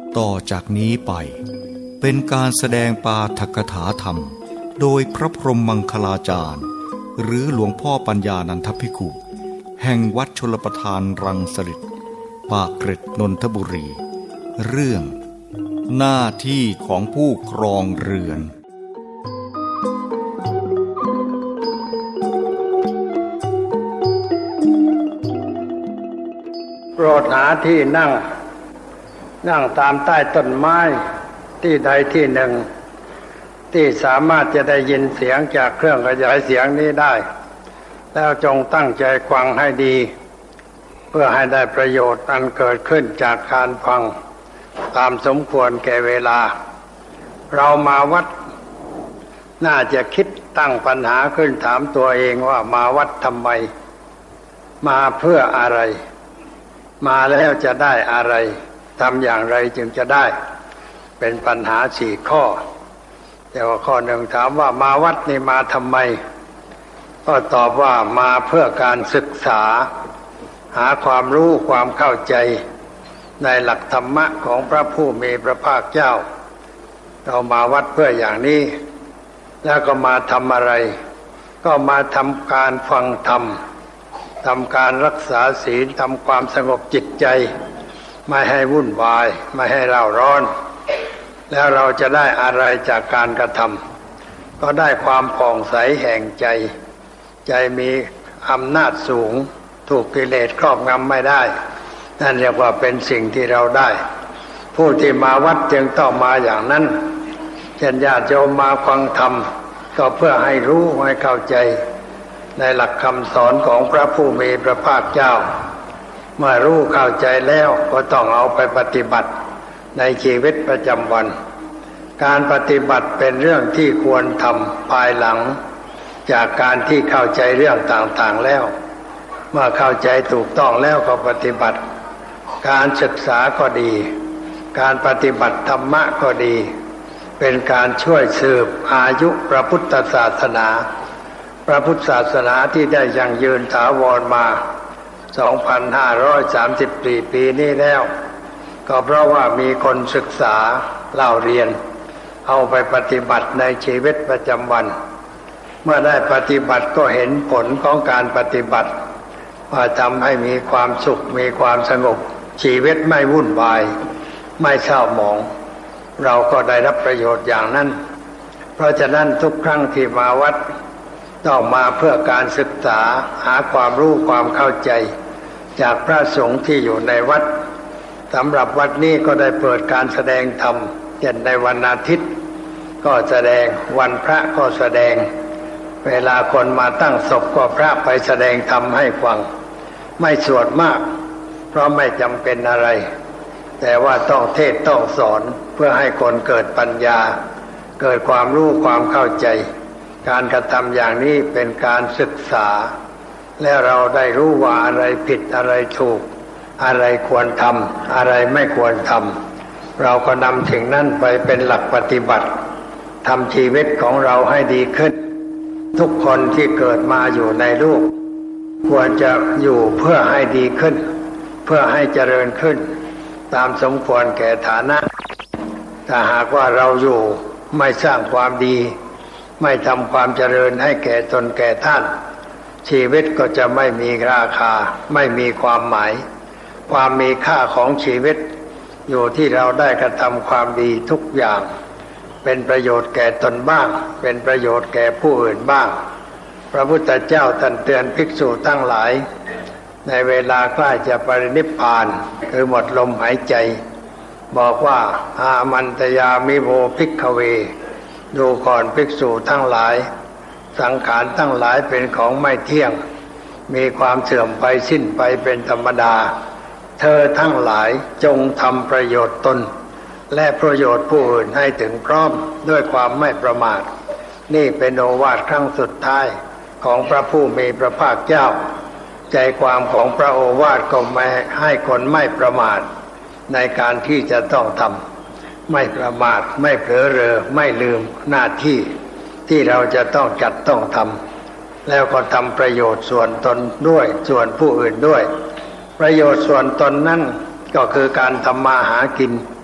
ต่อจากนี้ไปเป็นการแสดงปาฐกถาธรรมโดยพระพรหมมังคลาจารย์หรือหลวงพ่อปัญญานันทภิกขุแห่งวัดชลประทานรังสฤษฎ์ปากเกร็ดนนทบุรีเรื่องหน้าที่ของผู้ครองเรือนโปรดหาที่นั่งตามใต้ต้นไม้ที่ใดที่หนึ่งที่สามารถจะได้ยินเสียงจากเครื่องขยายเสียงนี้ได้แล้วจงตั้งใจฟังให้ดีเพื่อให้ได้ประโยชน์อันเกิดขึ้นจากการฟังตามสมควรแก่เวลาเรามาวัดน่าจะคิดตั้งปัญหาขึ้นถามตัวเองว่ามาวัดทำไมมาเพื่ออะไรมาแล้วจะได้อะไรทำอย่างไรจึงจะได้เป็นปัญหา4 ข้อแต่ว่าข้อหนึ่งถามว่ามาวัดนี่มาทำไมก็ตอบว่ามาเพื่อการศึกษาหาความรู้ความเข้าใจในหลักธรรมะของพระผู้มีพระภาคเจ้าเรามาวัดเพื่ออย่างนี้แล้วก็มาทำอะไรก็มาทำการฟังธรรมทำการรักษาศีลทำความสงบจิตใจไม่ให้วุ่นวายไม่ให้เร่าร้อนแล้วเราจะได้อะไรจากการกระทำก็ได้ความผ่องใสแห่งใจใจมีอำนาจสูงถูกกิเลสครอบงำไม่ได้นั่นเรียกว่าเป็นสิ่งที่เราได้ผู้ที่มาวัดจึงต้องมาอย่างนั้นเช่นญาติโยมมาฟังธรรมก็เพื่อให้รู้ให้เข้าใจในหลักคำสอนของพระผู้มีพระภาคเจ้าเมื่อรู้เข้าใจแล้วก็ต้องเอาไปปฏิบัติในชีวิตประจำวันการปฏิบัติเป็นเรื่องที่ควรทำภายหลังจากการที่เข้าใจเรื่องต่างๆแล้วเมื่อเข้าใจถูกต้องแล้วก็ปฏิบัติการศึกษาก็ดีการปฏิบัติธรรมะก็ดีเป็นการช่วยสืบอายุพระพุทธศาสนาพระพุทธศาสนาที่ได้ยั่งยืนถาวรมา 2,534 ปีนี้แล้วก็เพราะว่ามีคนศึกษาเล่าเรียนเอาไปปฏิบัติในชีวิตประจำวันเมื่อได้ปฏิบัติก็เห็นผลของการปฏิบัติว่าทำให้มีความสุขมีความสงบชีวิตไม่วุ่นวายไม่เศร้าหมองเราก็ได้รับประโยชน์อย่างนั้นเพราะฉะนั้นทุกครั้งที่มาวัดต้องมาเพื่อการศึกษาหาความรู้ความเข้าใจจากพระสงฆ์ที่อยู่ในวัดสำหรับวัดนี้ก็ได้เปิดการแสดงธรรมเช่นในวันอาทิตย์ก็แสดงวันพระก็แสดงเวลาคนมาตั้งศพก็พระไปแสดงธรรมให้ฟังไม่สวดมากเพราะไม่จำเป็นอะไรแต่ว่าต้องเทศน์ต้องสอนเพื่อให้คนเกิดปัญญาเกิดความรู้ความเข้าใจการกระทำอย่างนี้เป็นการศึกษาและเราได้รู้ว่าอะไรผิดอะไรถูกอะไรควรทำอะไรไม่ควรทำเราก็นำสิ่งนั้นไปเป็นหลักปฏิบัติทำชีวิตของเราให้ดีขึ้นทุกคนที่เกิดมาอยู่ในโลกควรจะอยู่เพื่อให้ดีขึ้นเพื่อให้เจริญขึ้นตามสมควรแก่ฐานะถ้าหากว่าเราอยู่ไม่สร้างความดีไม่ทำความเจริญให้แก่ตนแก่ท่านชีวิตก็จะไม่มีราคาไม่มีความหมายความมีค่าของชีวิตอยู่ที่เราได้กระทำความดีทุกอย่างเป็นประโยชน์แก่ตนบ้างเป็นประโยชน์แก่ผู้อื่นบ้างพระพุทธเจ้าท่านเตือนภิกษุทั้งหลายในเวลาใกล้จะปรินิพพานคือหมดลมหายใจบอกว่าอามันตยามิโภภิกขเวดูก่อนภิกษุทั้งหลายสังขารทั้งหลายเป็นของไม่เที่ยงมีความเสื่อมไปสิ้นไปเป็นธรรมดาเธอทั้งหลายจงทำประโยชน์ตนและประโยชน์ผู้อื่นให้ถึงพร้อมด้วยความไม่ประมาทนี่เป็นโอวาทครั้งสุดท้ายของพระผู้มีพระภาคเจ้าใจความของพระโอวาทก็ไม่ให้คนไม่ประมาทในการที่จะต้องทำไม่ประมาทไม่เผลอเรอไม่ลืมหน้าที่ที่เราจะต้องจัดต้องทำแล้วก็ทำประโยชน์ส่วนตนด้วยส่วนผู้อื่นด้วยประโยชน์ส่วนตนนั่นก็คือการทำมาหากิน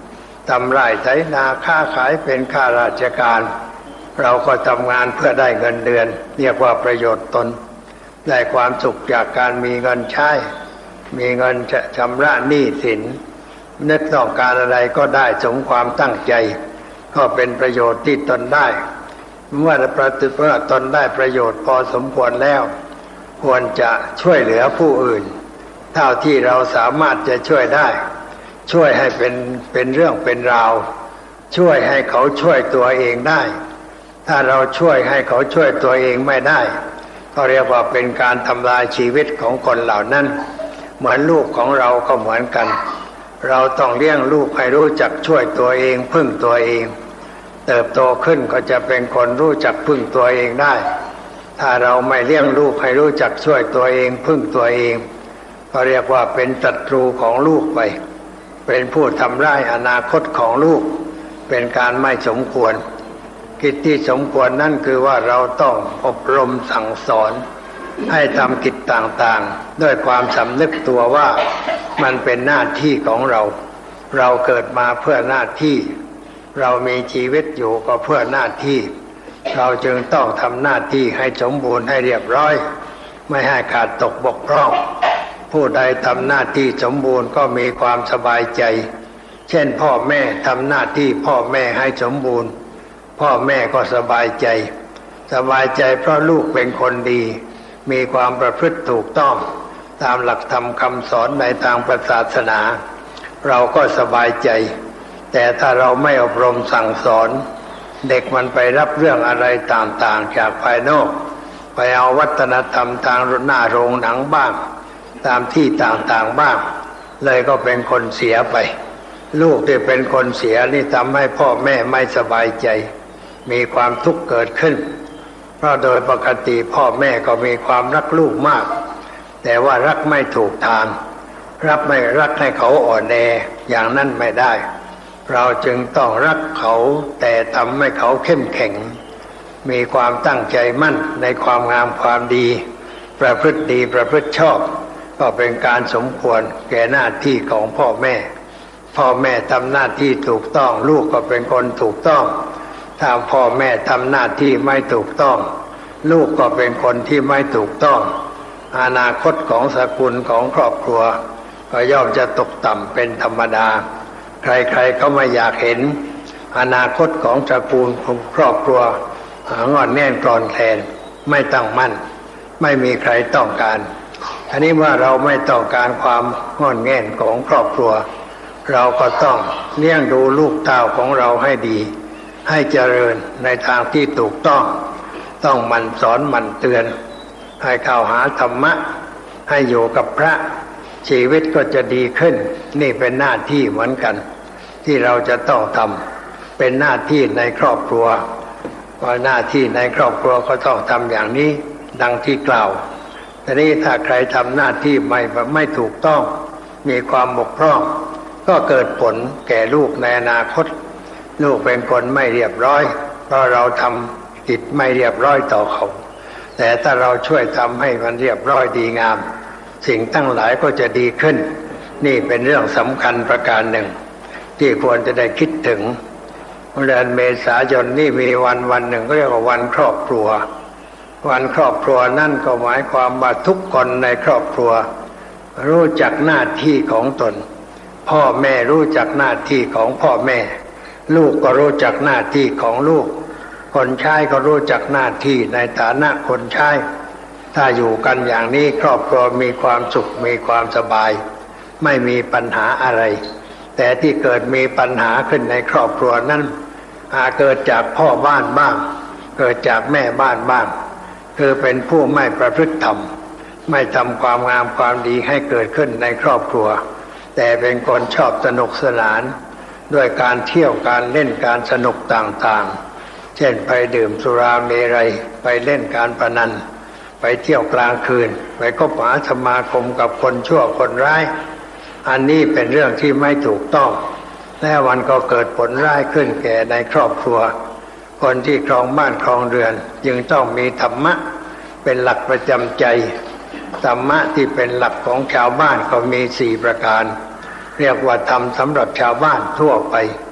ทำไร่ไถนาค้าขายเป็นข้าราชการเราก็ทำงานเพื่อได้เงินเดือนเรียกว่าประโยชน์ตนได้ความสุขจากการมีเงินใช้มีเงินจะชำระหนี้สินนึกต้องการอะไรก็ได้สมความตั้งใจก็เป็นประโยชน์ที่ตนได้เมื่อตนได้ประโยชน์พอสมควรแล้วควรจะช่วยเหลือผู้อื่นเท่าที่เราสามารถจะช่วยได้ช่วยให้เป็นเรื่องเป็นราวช่วยให้เขาช่วยตัวเองได้ถ้าเราช่วยให้เขาช่วยตัวเองไม่ได้ก็เรียกว่าเป็นการทำลายชีวิตของคนเหล่านั้นเหมือนลูกของเราก็เหมือนกันเราต้องเลี้ยงลูกให้รู้จักช่วยตัวเองพึ่งตัวเองเติบโตขึ้นก็จะเป็นคนรู้จักพึ่งตัวเองได้ถ้าเราไม่เลี้ยงลูกให้รู้จักช่วยตัวเองพึ่งตัวเองก็เรียกว่าเป็นศัตรูของลูกไปเป็นผู้ทำร้ายอนาคตของลูกเป็นการไม่สมควรกิจที่สมควรนั่นคือว่าเราต้องอบรมสั่งสอนให้ทำกิจต่างๆด้วยความสำนึกตัวว่ามันเป็นหน้าที่ของเราเราเกิดมาเพื่อหน้าที่เรามีชีวิตอยู่ก็เพื่อหน้าที่เราจึงต้องทำหน้าที่ให้สมบูรณ์ให้เรียบร้อยไม่ให้ขาดตกบกพร่องผู้ใดทำหน้าที่สมบูรณ์ก็มีความสบายใจเช่นพ่อแม่ทำหน้าที่พ่อแม่ให้สมบูรณ์พ่อแม่ก็สบายใจเพราะลูกเป็นคนดีมีความประพฤติถูกต้องตามหลักธรรมคำสอนในทางศาสนาเราก็สบายใจแต่ถ้าเราไม่อบรมสั่งสอนเด็กมันไปรับเรื่องอะไรต่างๆจากภายนอกไปเอาวัฒนธรรมทางหน้าโรงหนังบ้างตามที่ต่างๆบ้างเลยก็เป็นคนเสียไปลูกที่เป็นคนเสียนี่ทำให้พ่อแม่ไม่สบายใจมีความทุกข์เกิดขึ้นเพราะโดยปกติพ่อแม่ก็มีความรักลูกมากแต่ว่ารักไม่ถูกทางไม่รักให้เขาอ่อนแออย่างนั้นไม่ได้เราจึงต้องรักเขาแต่ทำให้เขาเข้มแข็งมีความตั้งใจมั่นในความงามความดีประพฤติดีประพฤติชอบก็เป็นการสมควรแก่หน้าที่ของพ่อแม่ทำหน้าที่ถูกต้องลูกก็เป็นคนถูกต้องถ้าพ่อแม่ทำหน้าที่ไม่ถูกต้องลูกก็เป็นคนที่ไม่ถูกต้องอนาคตของสกุลของครอบครัวก็ย่อมจะตกต่ำเป็นธรรมดาใครๆก็ไม่อยากเห็นอนาคตของสกุลของครอบครัวงอนแน่นกรอนแคลนไม่ตั้งมั่นไม่มีใครต้องการอันนี้ว่าเราไม่ต้องการความงอนแง่นของครอบครัวเราก็ต้องเลี้ยงดูลูกเต้าของเราให้ดีให้เจริญในทางที่ถูกต้องหมั่นสอนหมั่นเตือนให้เข้าหาธรรมะให้อยู่กับพระชีวิตก็จะดีขึ้นนี่เป็นหน้าที่เหมือนกันที่เราจะต้องทำเป็นหน้าที่ในครอบครัวเพราะหน้าที่ในครอบครัวก็ต้องทำอย่างนี้ดังที่กล่าวแต่นี้ถ้าใครทำหน้าที่ไม่ถูกต้องมีความบกพร่องก็เกิดผลแก่ลูกในอนาคตลูกเป็นคนไม่เรียบร้อยเพราะเราทำกิจไม่เรียบร้อยต่อเขาแต่ถ้าเราช่วยทำให้มันเรียบร้อยดีงามสิ่งทั้งหลายก็จะดีขึ้นนี่เป็นเรื่องสำคัญประการหนึ่งที่ควรจะได้คิดถึงเดือนเมษายนนี่มีวันหนึ่งก็เรียกว่าวันครอบครัววันครอบครัวนั่นก็หมายความว่าทุกคนในครอบครัวรู้จักหน้าที่ของตนพ่อแม่รู้จักหน้าที่ของพ่อแม่ลูกก็รู้จักหน้าที่ของลูกคนใช้ก็รู้จักหน้าที่ในฐานะคนใช้ถ้าอยู่กันอย่างนี้ครอบครัวมีความสุขมีความสบายไม่มีปัญหาอะไรแต่ที่เกิดมีปัญหาขึ้นในครอบครัวนั้นอาจเกิดจากพ่อบ้านบ้างเกิดจากแม่บ้านบ้างคือเป็นผู้ไม่ประพฤติธรรมไม่ทำความงามความดีให้เกิดขึ้นในครอบครัวแต่เป็นคนชอบสนุกสนานด้วยการเที่ยวการเล่นการสนุกต่างๆเช่นไปดื่มสุราเมรัยไปเล่นการพนันไปเที่ยวกลางคืนไปคบหาสมาคมกับคนชั่วคนร้ายอันนี้เป็นเรื่องที่ไม่ถูกต้องและมันก็เกิดผลร้ายขึ้นแก่ในครอบครัวคนที่ครองบ้านครองเรือนจึงต้องมีธรรมะเป็นหลักประจำใจธรรมะที่เป็นหลักของชาวบ้านก็มี4ประการเรียกว่าธรรมสำหรับชาวบ้านทั่วไป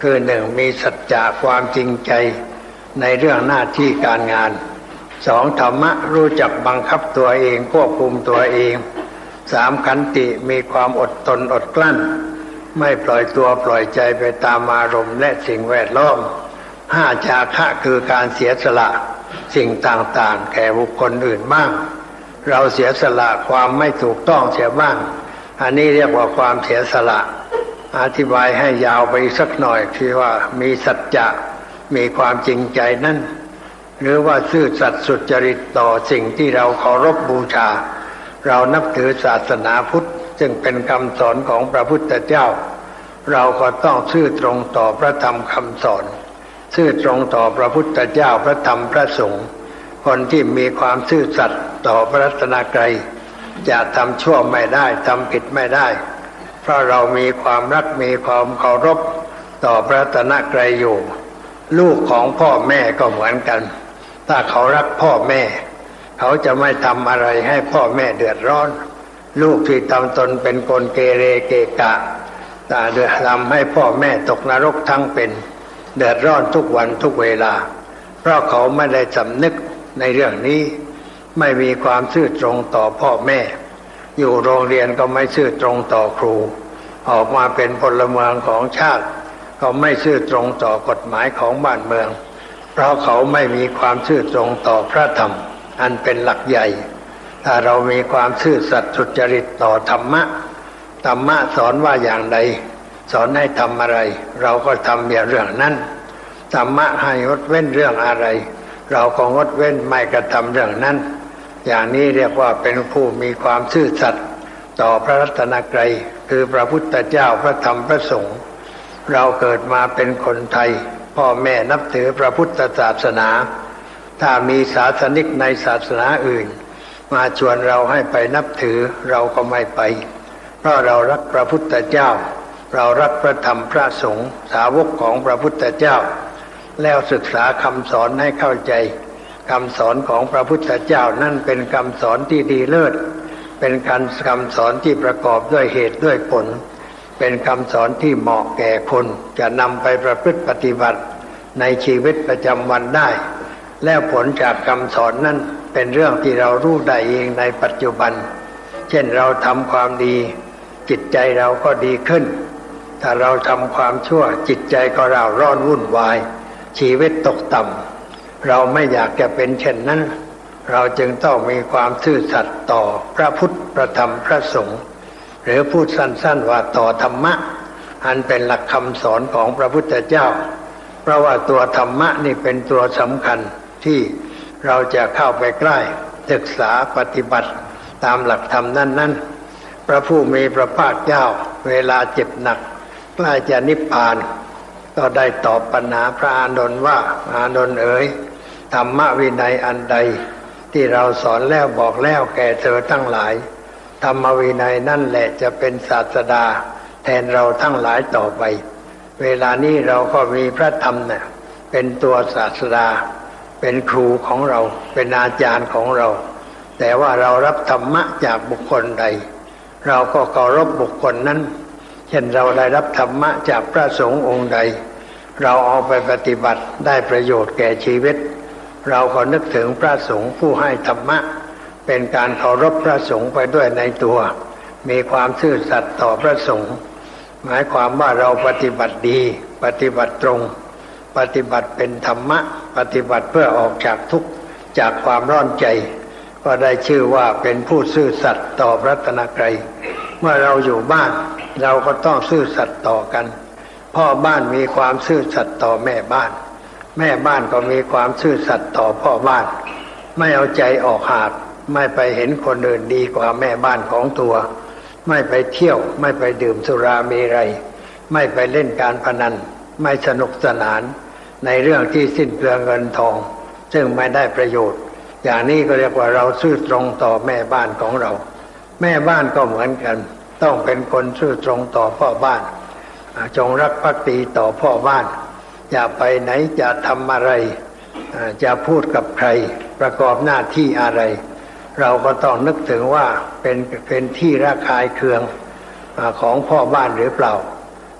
คือหนึ่งมีสัจจะความจริงใจในเรื่องหน้าที่การงานสองธรรมะรู้จักบังคับตัวเองควบคุมตัวเองสามขันติมีความอดทนอดกลั้นไม่ปล่อยตัวปล่อยใจไปตามอารมณ์และสิ่งแวดล้อมห้าจาคะคือการเสียสละสิ่งต่างๆแก่บุคคลอื่นบ้างเราเสียสละความไม่ถูกต้องเสียบ้างอันนี้เรียกว่าความเสียสละอธิบายให้ยาวไปสักหน่อยคือว่ามีสัจจะมีความจริงใจนั่นหรือว่าซื่อสัตย์สุจริตต่อสิ่งที่เราเคารพบูชาเรานับถือศาสนาพุทธซึ่งเป็นคำสอนของพระพุทธเจ้าเราก็ต้องซื่อตรงต่อพระธรรมคำสอนซื่อตรงต่อพระพุทธเจ้าพระธรรมพระสงฆ์คนที่มีความซื่อสัตย์ต่อพระรัตนตรัยจะทำชั่วไม่ได้ทำผิดไม่ได้เพราะเรามีความรักมีความเคารพต่อพระรัตนตรัยอยู่ลูกของพ่อแม่ก็เหมือนกันถ้าเขารักพ่อแม่เขาจะไม่ทำอะไรให้พ่อแม่เดือดร้อนลูกที่ทำตนเป็นคนเกเรเกกะแต่ทำให้พ่อแม่ตกนรกทั้งเป็นเดือดร้อนทุกวันทุกเวลาเพราะเขาไม่ได้สำนึกในเรื่องนี้ไม่มีความซื่อตรงต่อพ่อแม่อยู่โรงเรียนก็ไม่ซื่อตรงต่อครูออกมาเป็นพลเมืองของชาติก็ไม่ซื่อตรงต่อกฎหมายของบ้านเมืองเพราะเขาไม่มีความซื่อตรงต่อพระธรรมอันเป็นหลักใหญ่ถ้าเรามีความซื่อสัตย์สุจริตต่อธรรมะธรรมะสอนว่าอย่างใดสอนให้ทำอะไรเราก็ทำอย่างเรื่องนั้นธรรมะให้งดเว้นเรื่องอะไรเราก็งดเว้นไม่กระทำเรื่องนั้นอย่างนี้เรียกว่าเป็นผู้มีความซื่อสัตย์ต่อพระรัตนตรัยคือพระพุทธเจ้าพระธรรมพระสงฆ์เราเกิดมาเป็นคนไทยพ่อแม่นับถือพระพุทธศาสนาถ้ามีศาสนิกในศาสนาอื่นมาชวนเราให้ไปนับถือเราก็ไม่ไปเพราะเรารักพระพุทธเจ้าเรารักพระธรรมพระสงฆ์สาวกของพระพุทธเจ้าแล้วศึกษาคำสอนให้เข้าใจคำสอนของพระพุทธเจ้านั่นเป็นคำสอนที่ดีเลิศเป็นคำสอนที่ประกอบด้วยเหตุด้วยผลเป็นคำสอนที่เหมาะแก่คนจะนำไปประพฤติปฏิบัติในชีวิตประจำวันได้แล้วผลจากคำสอนนั้นเป็นเรื่องที่เรารู้ได้เองในปัจจุบันเช่นเราทำความดีจิตใจเราก็ดีขึ้นถ้าเราทำความชั่วจิตใจก็เร่าร้อนวุ่นวายชีวิตตกต่ำเราไม่อยากจะเป็นเช่นนั้นเราจึงต้องมีความซื่อสัตย์ต่อพระพุทธพระธรรมพระสงฆ์หรือพูดสั้นๆว่าต่อธรรมะอันเป็นหลักคำสอนของพระพุทธเจ้าเพราะว่าตัวธรรมะนี่เป็นตัวสำคัญที่เราจะเข้าไปใกล้ศึกษาปฏิบัติตามหลักธรรมนั้นๆพระผู้มีพระภาคเจ้าเวลาเจ็บหนักใกล้จะนิพพานก็ได้ตอบปัญหาพระอานนท์ว่าอานนท์เอ๋ยธรรมวินัยอันใดที่เราสอนแล้วบอกแล้วแก่เธอทั้งหลายธรรมวินัยนั่นแหละจะเป็นศาสดาแทนเราทั้งหลายต่อไปเวลานี้เราก็มีพระธรรมเนี่ยเป็นตัวศาสดาเป็นครูของเราเป็นอาจารย์ของเราแต่ว่าเรารับธรรมะจากบุคคลใดเราก็เคารพบุคคลนั้นเช่นเราได้รับธรรมะจากพระสงฆ์องค์ใดเราเอาไปปฏิบัติได้ประโยชน์แก่ชีวิตเราก็นึกถึงพระสงฆ์ผู้ให้ธรรมะเป็นการเคารพพระสงฆ์ไปด้วยในตัวมีความซื่อสัตย์ต่อพระสงฆ์หมายความว่าเราปฏิบัติดีปฏิบัติตรงปฏิบัติเป็นธรรมะปฏิบัติเพื่อออกจากทุกข์จากความร้อนใจก็ได้ชื่อว่าเป็นผู้ซื่อสัตย์ต่อพระรัตนตรัยเมื่อเราอยู่บ้านเราก็ต้องซื่อสัตย์ต่อกันพ่อบ้านมีความซื่อสัตย์ต่อแม่บ้านแม่บ้านก็มีความซื่อสัตย์ต่อพ่อบ้านไม่เอาใจออกหากไม่ไปเห็นคนอื่นดีกว่าแม่บ้านของตัวไม่ไปเที่ยวไม่ไปดื่มสุราเมรัยไม่ไปเล่นการพนันไม่สนุกสนานในเรื่องที่สิ้นเปลืองเงินทองซึ่งไม่ได้ประโยชน์อย่างนี้ก็เรียกว่าเราซื่อตรงต่อแม่บ้านของเราแม่บ้านก็เหมือนกันต้องเป็นคนซื่อตรงต่อพ่อบ้านจงรักภักดีต่อพ่อบ้านอย่าไปไหนจะทำอะไรจะพูดกับใครประกอบหน้าที่อะไรเราก็ต้องนึกถึงว่าเป็นที่ระคายเคืองของพ่อบ้านหรือเปล่า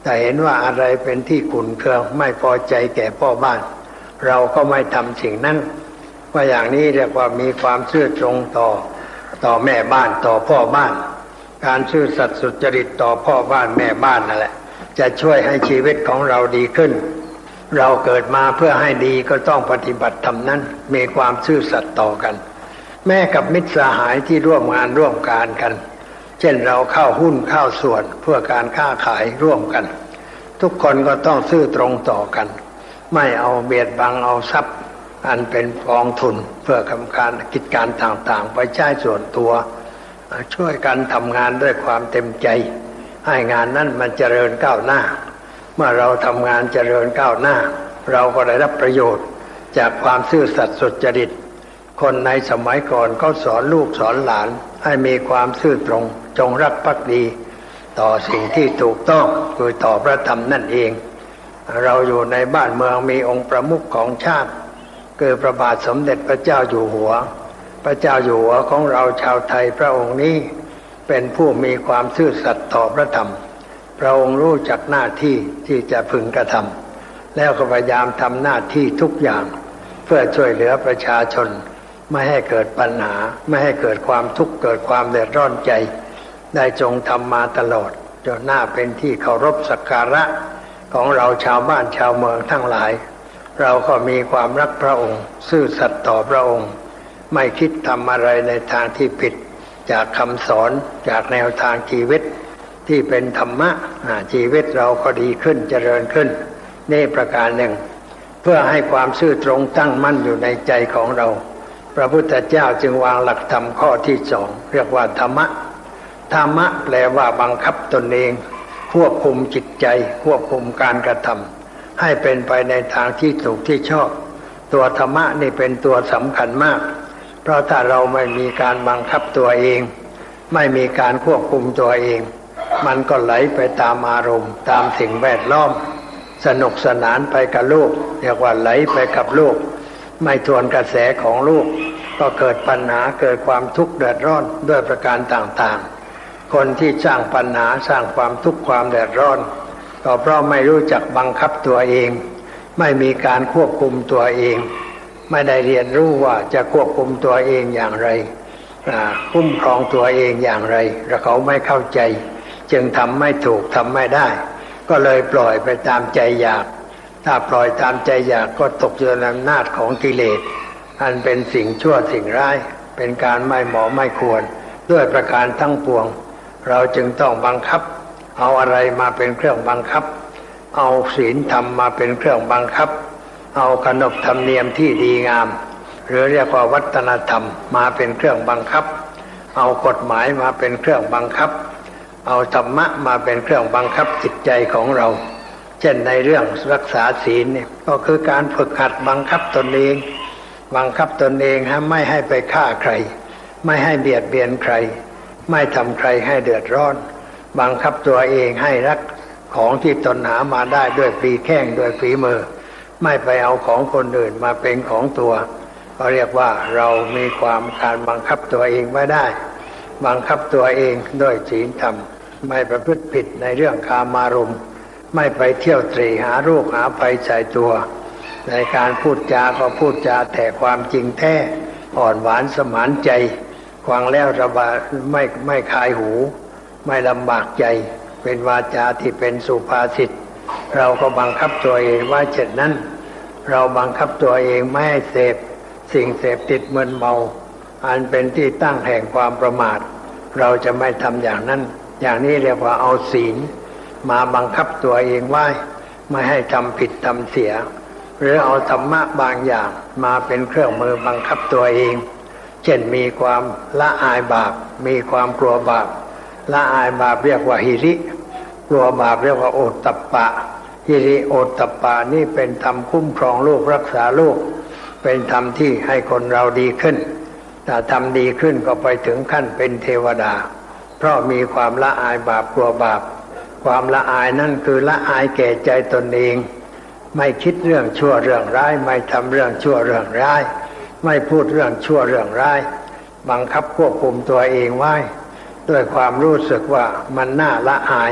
แต่เห็นว่าอะไรเป็นที่ขุ่นเคืองไม่พอใจแก่พ่อบ้านเราก็ไม่ทำสิ่งนั้นว่าอย่างนี้เรียกว่ามีความซื่อตรงต่อแม่บ้านต่อพ่อบ้านการซื่อสัตย์สุจริตต่อพ่อบ้านแม่บ้านนั่นแหละจะช่วยให้ชีวิตของเราดีขึ้นเราเกิดมาเพื่อให้ดีก็ต้องปฏิบัติธรรมนั้นมีความซื่อสัตย์ต่อกันแม้กับมิตรสหายที่ร่วมงานร่วมการกันเช่นเราเข้าหุ้นเข้าส่วนเพื่อการค้าขายร่วมกันทุกคนก็ต้องซื่อตรงต่อกันไม่เอาเบียดบังเอาทรัพย์อันเป็นกองทุนเพื่อทำการกิจการต่างๆไปใช้ส่วนตัวช่วยกันทำงานด้วยความเต็มใจให้งานนั้นมันเจริญก้าวหน้าเมื่อเราทำงานเจริญก้าวหน้าเราก็ได้รับประโยชน์จากความซื่อสัตย์สุจริตคนในสมัยก่อนก็สอนลูกสอนหลานให้มีความซื่อตรงจงรักภักดีต่อสิ่งที่ถูกต้องคือต่อพระธรรมนั่นเองเราอยู่ในบ้านเมืองมีองค์ประมุขของชาติคือพระบาทสมเด็จพระเจ้าอยู่หัวพระเจ้าอยู่หัวของเราชาวไทยพระองค์นี้เป็นผู้มีความซื่อสัตย์ต่อพระธรรมพระองค์รู้จักหน้าที่ที่จะพึงกระทำแล้วก็พยายามทำหน้าที่ทุกอย่างเพื่อช่วยเหลือประชาชนไม่ให้เกิดปัญหาไม่ให้เกิดความทุกข์เกิดความเดือดร้อนใจได้จงทำมาตลอดจนน่าเป็นที่เคารพสักการะของเราชาวบ้านชาวเมืองทั้งหลายเราก็มีความรักพระองค์ซื่อสัตย์ต่อพระองค์ไม่คิดทำอะไรในทางที่ผิดจากคำสอนจากแนวทางชีวิตที่เป็นธรรมะชีวิตเราก็ดีขึ้นเจริญขึ้นนี่ประการหนึ่งเพื่อให้ความซื่อตรงตั้งมั่นอยู่ในใจของเราพระพุทธเจ้าจึงวางหลักธรรมข้อที่สองเรียกว่าธรรมะธรรมะแปลว่าบังคับตนเองควบคุมจิตใจควบคุมการกระทำให้เป็นไปในทางที่ถูกที่ชอบตัวธรรมะนี่เป็นตัวสำคัญมากเพราะถ้าเราไม่มีการบังคับตัวเองไม่มีการควบคุมตัวเองมันก็ไหลไปตามอารมณ์ตามสิ่งแวดล้อมสนุกสนานไปกับลูกเรียกว่าไหลไปกับลูกไม่ทวนกระแสของลูกก็เกิดปัญหาเกิดความทุกข์เดือดร้อนด้วยประการต่างๆคนที่สร้างปัญหาสร้างความทุกข์ความเดือดร้อนก็เพราะไม่รู้จักบังคับตัวเองไม่มีการควบคุมตัวเองไม่ได้เรียนรู้ว่าจะควบคุมตัวเองอย่างไรคุ้มครองตัวเองอย่างไรและเขาไม่เข้าใจจึงทำไม่ถูกทำไม่ได้ก็เลยปล่อยไปตามใจอยากถ้าปล่อยตามใจอยากก็ตกอยู่ในอำนาจของกิเลสอันเป็นสิ่งชั่วสิ่งร้ายเป็นการไม่เหมาะไม่ควรด้วยประการทั้งปวงเราจึงต้องบังคับเอาอะไรมาเป็นเครื่องบังคับเอาศีลธรรมมาเป็นเครื่องบังคับเอาขนบธรรมเนียมที่ดีงามหรือเรียกว่าวัฒนธรรมมาเป็นเครื่องบังคับเอากฎหมายมาเป็นเครื่องบังคับเอาธรรมะมาเป็นเครื่องบังคับจิตใจของเราเช่นในเรื่องรักษาศีลเนี่ยก็คือการฝึกหัดบังคับตนเองบังคับตนเองไม่ให้ไปฆ่าใครไม่ให้เบียดเบียนใครไม่ทำใครให้เดือดร้อนบังคับตัวเองให้รักของที่ตนหามาได้ด้วยฝีแข้งด้วยฝีมือไม่ไปเอาของคนอื่นมาเป็นของตัวก็เรียกว่าเรามีความการบังคับตัวเองไม่ได้บังคับตัวเองด้วยศีลธรรมไม่ประพฤติผิดในเรื่องกามารมณ์ไม่ไปเที่ยวตรีหารูปหาภัยใส่ตัวในการพูดจาก็พูดจาแต่ความจริงแท้อ่อนหวานสมานใจฟังแล้วระบายไม่คายหูไม่ลำบากใจเป็นวาจาที่เป็นสุภาษิตเราก็บังคับตัวเองว่าเช่นนั้นเราบังคับตัวเองไม่ให้เสพสิ่งเสพติดมึนเมาอันเป็นที่ตั้งแห่งความประมาทเราจะไม่ทำอย่างนั้นอย่างนี้เรียกว่าเอาศีลมาบังคับตัวเองไว้ไม่ให้ทำผิดทำเสียหรือเอาธรรมะบางอย่างมาเป็นเครื่องมือบังคับตัวเองเช่นมีความละอายบาปมีความกลัวบาปละอายบาปเรียกว่าหิริกลัวบาปเรียกว่าโอตตัปปะหิริโอตตัปปะนี่เป็นธรรมคุ้มครองโลกรักษาโลกเป็นธรรมที่ให้คนเราดีขึ้นถ้าทำดีขึ้นก็ไปถึงขั้นเป็นเทวดาเพราะมีความละอายบาปกลัวบาปความละอายนั่นคือละอายแก่ใจตนเองไม่คิดเรื่องชั่วเรื่องร้ายไม่ทำเรื่องชั่วเรื่องร้ายไม่พูดเรื่องชั่วเรื่องร้ายบังคับควบคุมตัวเองไว้ด้วยความรู้สึกว่ามันน่าละอาย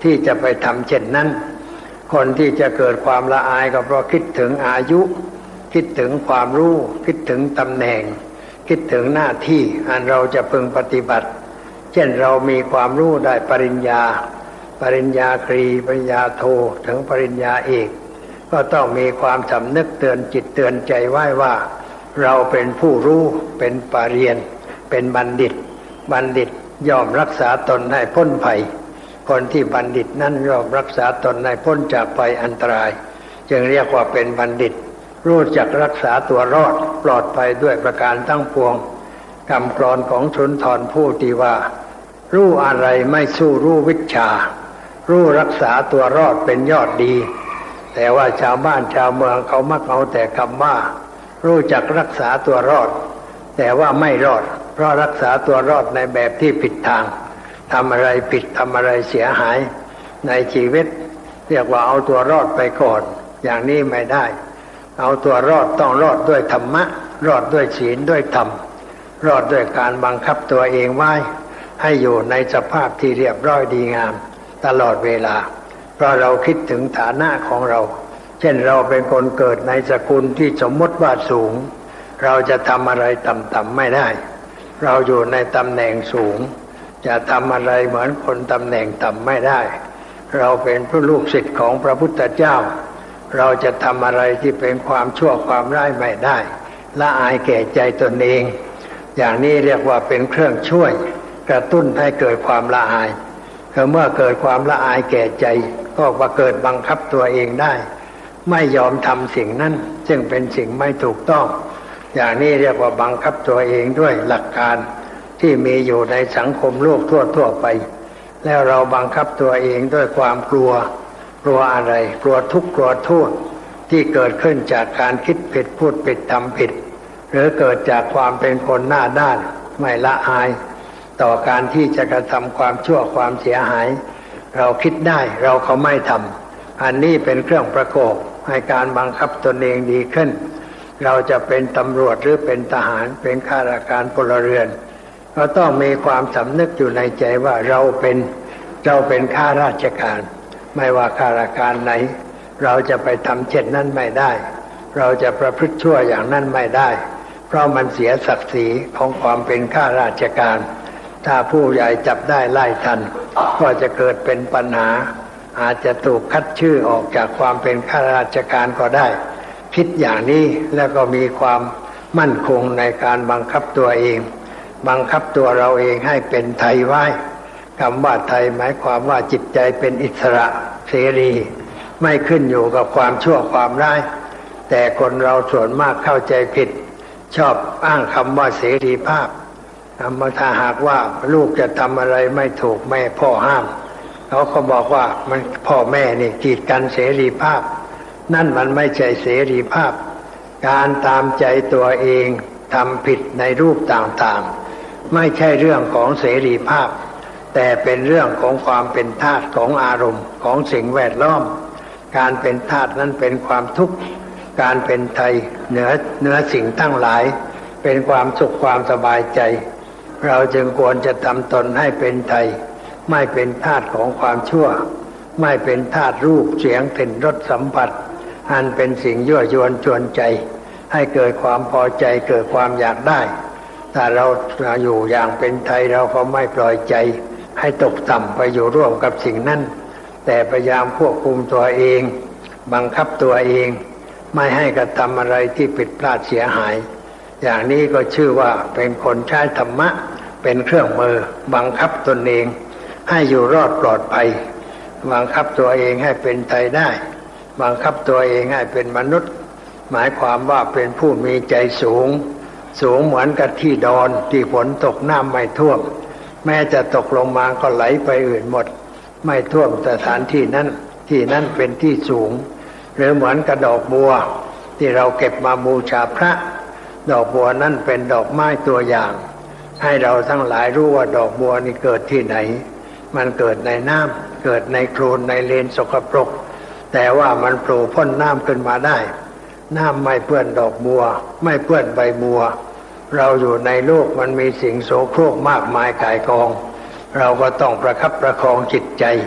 ที่จะไปทำเช่นนั้นคนที่จะเกิดความละอายก็เพราะคิดถึงอายุคิดถึงความรู้คิดถึงตำแหน่งคิดถึงหน้าที่อันเราจะพึงปฏิบัติเช่นเรามีความรู้ได้ปริญญาตรีปริญญาโทถึงปริญญาเอกก็ต้องมีความสำนึกเตือนจิตเตือนใจไว้ว่าเราเป็นผู้รู้เป็นปริญญาเป็นบัณฑิตย่อมรักษาตนให้พ้นภัยคนที่บัณฑิตนั้นย่อมรักษาตนให้พ้นจากภัยอันตรายจึงเรียกว่าเป็นบัณฑิตรู้จักรักษาตัวรอดปลอดภัยด้วยประการทั้งปวงคำกลอนของสุนทรภู่ที่ว่ารู้อะไรไม่สู้รู้วิชารู้รักษาตัวรอดเป็นยอดดีแต่ว่าชาวบ้านชาวเมืองเขามักเอาแต่คำว่ารู้จักรักษาตัวรอดแต่ว่าไม่รอดเพราะรักษาตัวรอดในแบบที่ผิดทางทำอะไรผิดทำอะไรเสียหายในชีวิตเรียกว่าเอาตัวรอดไปก่อนอย่างนี้ไม่ได้เอาตัวรอดต้องรอดด้วยธรรมะรอดด้วยศีลด้วยธรรมรอดด้วยการบังคับตัวเองไว้ให้อยู่ในสภาพที่เรียบร้อยดีงามตลอดเวลาเพราะเราคิดถึงฐานะของเราเช่นเราเป็นคนเกิดในสกุลที่สมมติว่าสูงเราจะทำอะไรต่ำๆไม่ได้เราอยู่ในตำแหน่งสูงจะทำอะไรเหมือนคนตำแหน่งต่ำไม่ได้เราเป็นผู้ลูกศิษย์ของพระพุทธเจ้าเราจะทำอะไรที่เป็นความชั่วความร้ายไม่ได้ละอายแก่ใจตนเองอย่างนี้เรียกว่าเป็นเครื่องช่วยกระตุ้นให้เกิดความละอายเมื่อเกิดความละอายแก่ใจก็ว่าเกิดบังคับตัวเองได้ไม่ยอมทำสิ่งนั้นซึ่งเป็นสิ่งไม่ถูกต้องอย่างนี้เรียกว่าบังคับตัวเองด้วยหลักการที่มีอยู่ในสังคมโลกทั่วไปแล้วเราบังคับตัวเองด้วยความกลัวอะไรกลัวทุกข์กลัวโทษที่เกิดขึ้นจากการคิดผิดพูดผิดทำผิดหรือเกิดจากความเป็นคนหน้าด้านไม่ละอายต่อการที่จะกระทำความชั่วความเสียหายเราคิดได้เราเขาไม่ทำอันนี้เป็นเครื่องประกอบให้การบังคับตนเองดีขึ้นเราจะเป็นตำรวจหรือเป็นทหารเป็นข้าราชการพลเรือนก็ต้องมีความสำนึกอยู่ในใจว่าเราเป็นข้าราชการไม่ว่าข้าราชการไหนเราจะไปทำเช่นนั้นไม่ได้เราจะประพฤติชั่วอย่างนั้นไม่ได้เพราะมันเสียศักดิ์ศรีของความเป็นข้าราชการถ้าผู้ใหญ่จับได้ไล่ทันก็จะเกิดเป็นปัญหาอาจจะถูกคัดชื่อออกจากความเป็นข้าราชการก็ได้คิดอย่างนี้แล้วก็มีความมั่นคงในการบังคับตัวเองบังคับตัวเราเองให้เป็นไทยไว้คำว่าไทยหมายความว่าจิตใจเป็นอิสระเสรีไม่ขึ้นอยู่กับความชั่วความร้ายแต่คนเราส่วนมากเข้าใจผิดชอบอ้างคำว่าเสรีภาพถ้าหากว่าลูกจะทำอะไรไม่ถูกแม่พ่อห้ามเขาก็บอกว่ามันพ่อแม่นี่กีดกันเสรีภาพนั่นมันไม่ใช่เสรีภาพการตามใจตัวเองทำผิดในรูปต่างๆไม่ใช่เรื่องของเสรีภาพแต่เป็นเรื่องของความเป็นทาสของอารมณ์ของสิ่งแวดล้อมการเป็นทาสนั้นเป็นความทุกข์การเป็นไทยเหนือสิ่งทั้งหลายเป็นความสุขความสบายใจเราจึงควรจะทำตนให้เป็นไทยไม่เป็นทาสของความชั่วไม่เป็นทาสรูปเสียงกลิ่นรสสัมผัสอันเป็นสิ่งยั่วยวนชวนใจให้เกิดความพอใจเกิดความอยากได้ถ้าเราอยู่อย่างเป็นไทยเราก็ไม่ปล่อยใจให้ตกต่ำไปอยู่ร่วมกับสิ่งนั้นแต่พยายามควบคุมตัวเองบังคับตัวเองไม่ให้กระทำอะไรที่ผิดพลาดเสียหายอย่างนี้ก็ชื่อว่าเป็นคนใช้ธรรมะเป็นเครื่องมือบังคับตนเองให้อยู่รอดปลอดภัยบังคับตัวเองให้เป็นไทยได้บังคับตัวเองให้เป็นมนุษย์หมายความว่าเป็นผู้มีใจสูงเหมือนกับที่ดอนที่ฝนตกน้ำไม่ท่วมแม้จะตกลงมาก็ไหลไปอื่นหมดไม่ท่วมสถานที่นั้นเป็นที่สูงหรือเหมือนกับดอกบัวที่เราเก็บมาบูชาพระดอกบัวนั้นเป็นดอกไม้ตัวอย่างให้เราทั้งหลายรู้ว่าดอกบัวนี่เกิดที่ไหนมันเกิดในน้ำเกิดในโคลนในเลนสกปรกแต่ว่ามันโผล่พ้นน้ำขึ้นมาได้น้ำไม่เปื้อนดอกบัวไม่เปื้อนใบบัวเราอยู่ในโลกมันมีสิ่งโสโครกมากมายก่ายกองเราก็ต้องประคับประคองจิตใจ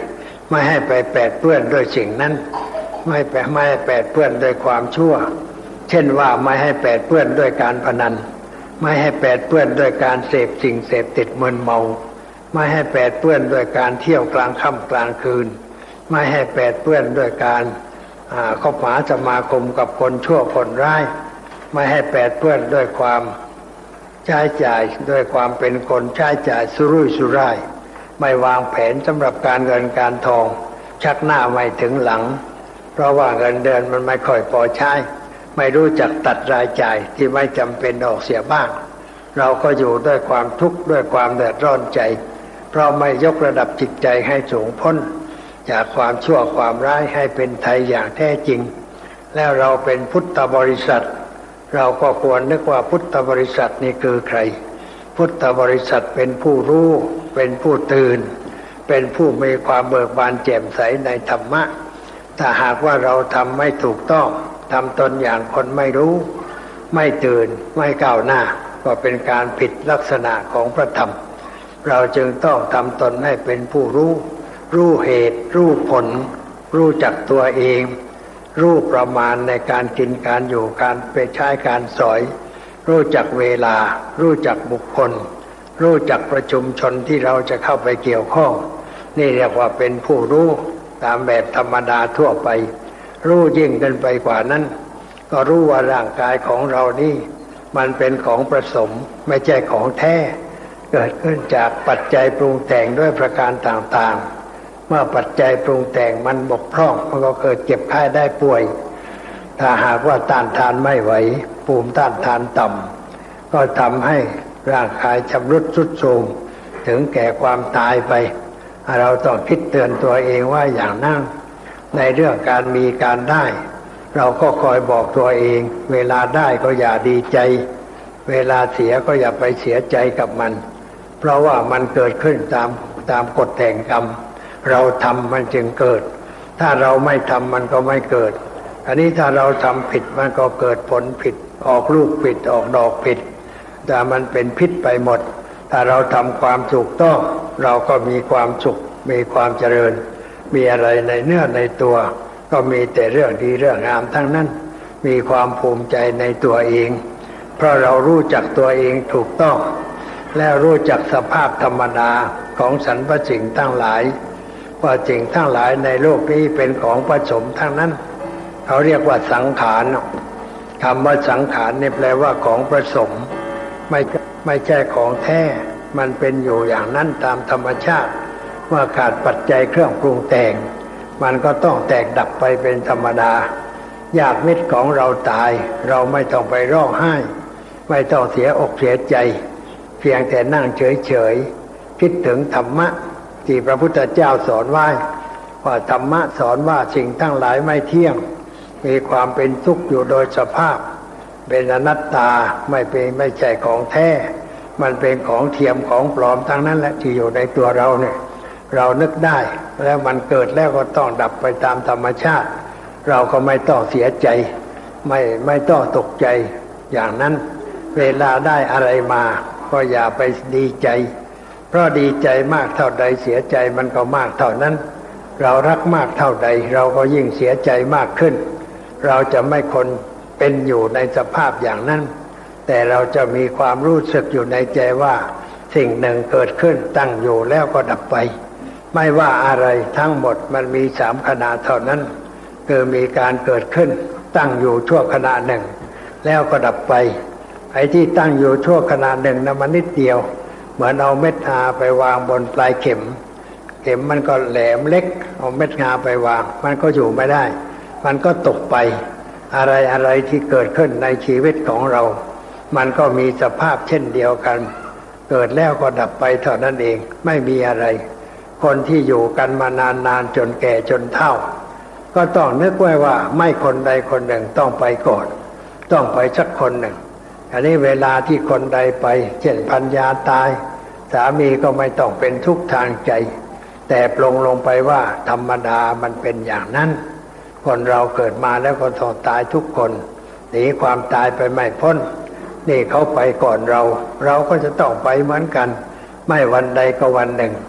ไม่ให้ไปแปดเปื้อนด้วยสิ่งนั้นไม่ให้แปดเปื้อนด้วยความชั่วเช่นว่าไม่ให้แปดเปื้อนด้วยการพนันไม่ให้แปดเปื้อนด้วยการเสพสิ่งเสพติดมึนเมาไม่ให้แปดเปื้อนด้วยการเที่ยวกลางค่ำกลางคืนไม่ให้แปดเปื้อนด้วยการคบหาสมาคมกับคนชั่วคนร้ายไม่ให้แปดเปื้อนด้วยความใช้จ่ายด้วยความเป็นคนใช้จ่ายสุรุ่ยสุร่ายไม่วางแผนสำหรับการเงินการทองชักหน้าไม่ถึงหลังเพราะว่าเงินเดือนมันไม่ค่อยพอใช้ไม่รู้จักตัดรายจ่ายที่ไม่จำเป็นออกเสียบ้างเราก็อยู่ด้วยความทุกข์ด้วยความเดือดร้อนใจเพราะไม่ยกระดับจิตใจให้สูงพ้นจากความชั่วความร้ายให้เป็นไทยอย่างแท้จริงแล้วเราเป็นพุทธบริษัทเราก็ควรนึกว่าพุทธบริษัทนี่คือใครพุทธบริษัทเป็นผู้รู้เป็นผู้ตื่นเป็นผู้มีความเบิกบานแจ่มใสในธรรมะถ้าหากว่าเราทำไม่ถูกต้องทำตนอย่างคนไม่รู้ไม่ตื่นไม่ก้าวหน้าก็เป็นการผิดลักษณะของพระธรรมเราจึงต้องทำตนให้เป็นผู้รู้เหตุรู้ผลรู้จักตัวเองรู้ประมาณในการกินการอยู่การไปใช้การสอยรู้จักเวลารู้จักบุคคลรู้จักประชุมชนที่เราจะเข้าไปเกี่ยวข้องนี่เรียกว่าเป็นผู้รู้ตามแบบธรรมดาทั่วไปรู้ยิ่งขึ้นไปกว่านั้นก็รู้ว่าร่างกายของเรานี่มันเป็นของผสมไม่ใช่ของแท้เกิดขึ้นจากปัจจัยปรุงแต่งด้วยประการต่างๆเมื่อปัจจัยปรุงแต่งมันบกพร่องมันก็เกิดเจ็บไข้ได้ป่วยถ้าหากว่าต้านทานไม่ไหวภูมิต้านทานต่ำก็ทำให้ร่างกายชำรุดทรุดโทรมถึงแก่ความตายไปเราต้องคิดเตือนตัวเองว่าอย่างนั้นในเรื่องการมีการได้เราก็คอยบอกตัวเองเวลาได้ก็อย่าดีใจเวลาเสียก็อย่าไปเสียใจกับมันเพราะว่ามันเกิดขึ้นตามกฎแห่งกรรมเราทำมันจึงเกิดถ้าเราไม่ทำมันก็ไม่เกิดอันนี้ถ้าเราทำผิดมันก็เกิดผลผิดออกลูกผิดออกดอกผิดแต่มันเป็นพิษไปหมดถ้าเราทำความถูกต้องเราก็มีความสุขมีความเจริญมีอะไรในเนื้อในตัวก็มีแต่เรื่องดีเรื่องงามทั้งนั้นมีความภูมิใจในตัวเองเพราะเรารู้จักตัวเองถูกต้องและรู้จักสภาพธรรมดาของสรรพสิ่งทั้งหลายว่าสิ่งทั้งหลายในโลกนี้เป็นของผสมทั้งนั้นเขาเรียกว่าสังขารคำว่าสังขารนี่แปลว่าของผสมไม่ใช่ของแท้มันเป็นอยู่อย่างนั้นตามธรรมชาติว่าขาดปัจจัยเครื่องปรุงแต่งมันก็ต้องแตกดับไปเป็นธรรมดาญาติมิตรของเราตายเราไม่ต้องไปร้องไห้ไม่ต้องเสียอกเสียใจเพียงแต่นั่งเฉยๆคิดถึงธรรมะที่พระพุทธเจ้าสอนไว้ว่าธรรมะสอนว่าสิ่งทั้งหลายไม่เที่ยงมีความเป็นทุกข์อยู่โดยสภาพเป็นอนัตตาไม่ใช่ของแท้มันเป็นของเทียมของปลอมทั้งนั้นแหละที่อยู่ในตัวเราเนี่ยเรานึกได้แล้วมันเกิดแล้วก็ต้องดับไปตามธรรมชาติเราก็ไม่ต้องเสียใจไม่ต้องตกใจอย่างนั้นเวลาได้อะไรมาก็อย่าไปดีใจเพราะดีใจมากเท่าใดเสียใจมันก็มากเท่านั้นเรารักมากเท่าใดเราก็ยิ่งเสียใจมากขึ้นเราจะไม่คนเป็นอยู่ในสภาพอย่างนั้นแต่เราจะมีความรู้สึกอยู่ในใจว่าสิ่งหนึ่งเกิดขึ้นตั้งอยู่แล้วก็ดับไปไม่ว่าอะไรทั้งหมดมันมี3ขณะเท่านั้นคือมีการเกิดขึ้นตั้งอยู่ชั่วขณะหนึ่งแล้วก็ดับไปไอ้ที่ตั้งอยู่ชั่วขณะหนึ่งนะมันนิดเดียวเหมือนเอาเม็ดงาไปวางบนปลายเข็มมันก็แหลมเล็กเอาเม็ดงาไปวางมันก็อยู่ไม่ได้มันก็ตกไปอะไรที่เกิดขึ้นในชีวิตของเรามันก็มีสภาพเช่นเดียวกันเกิดแล้วก็ดับไปเท่านั้นเองไม่มีอะไรคนที่อยู่กันมานานจนแก่จนเฒ่าก็ต้องนึกไว้ว่าไม่คนใดคนหนึ่งต้องไปก่อนต้องไปสักคนหนึ่งอันนี้เวลาที่คนใดไปเช่นภรรยาตายสามีก็ไม่ต้องเป็นทุกข์ทางใจแต่ปลงลงไปว่าธรรมดามันเป็นอย่างนั้นคนเราเกิดมาแล้วก็ต้องตายทุกคนหนีความตายไปไม่พ้นนี่เขาไปก่อนเราก็จะต้องไปเหมือนกันไม่วันใดก็วันหนึ่ง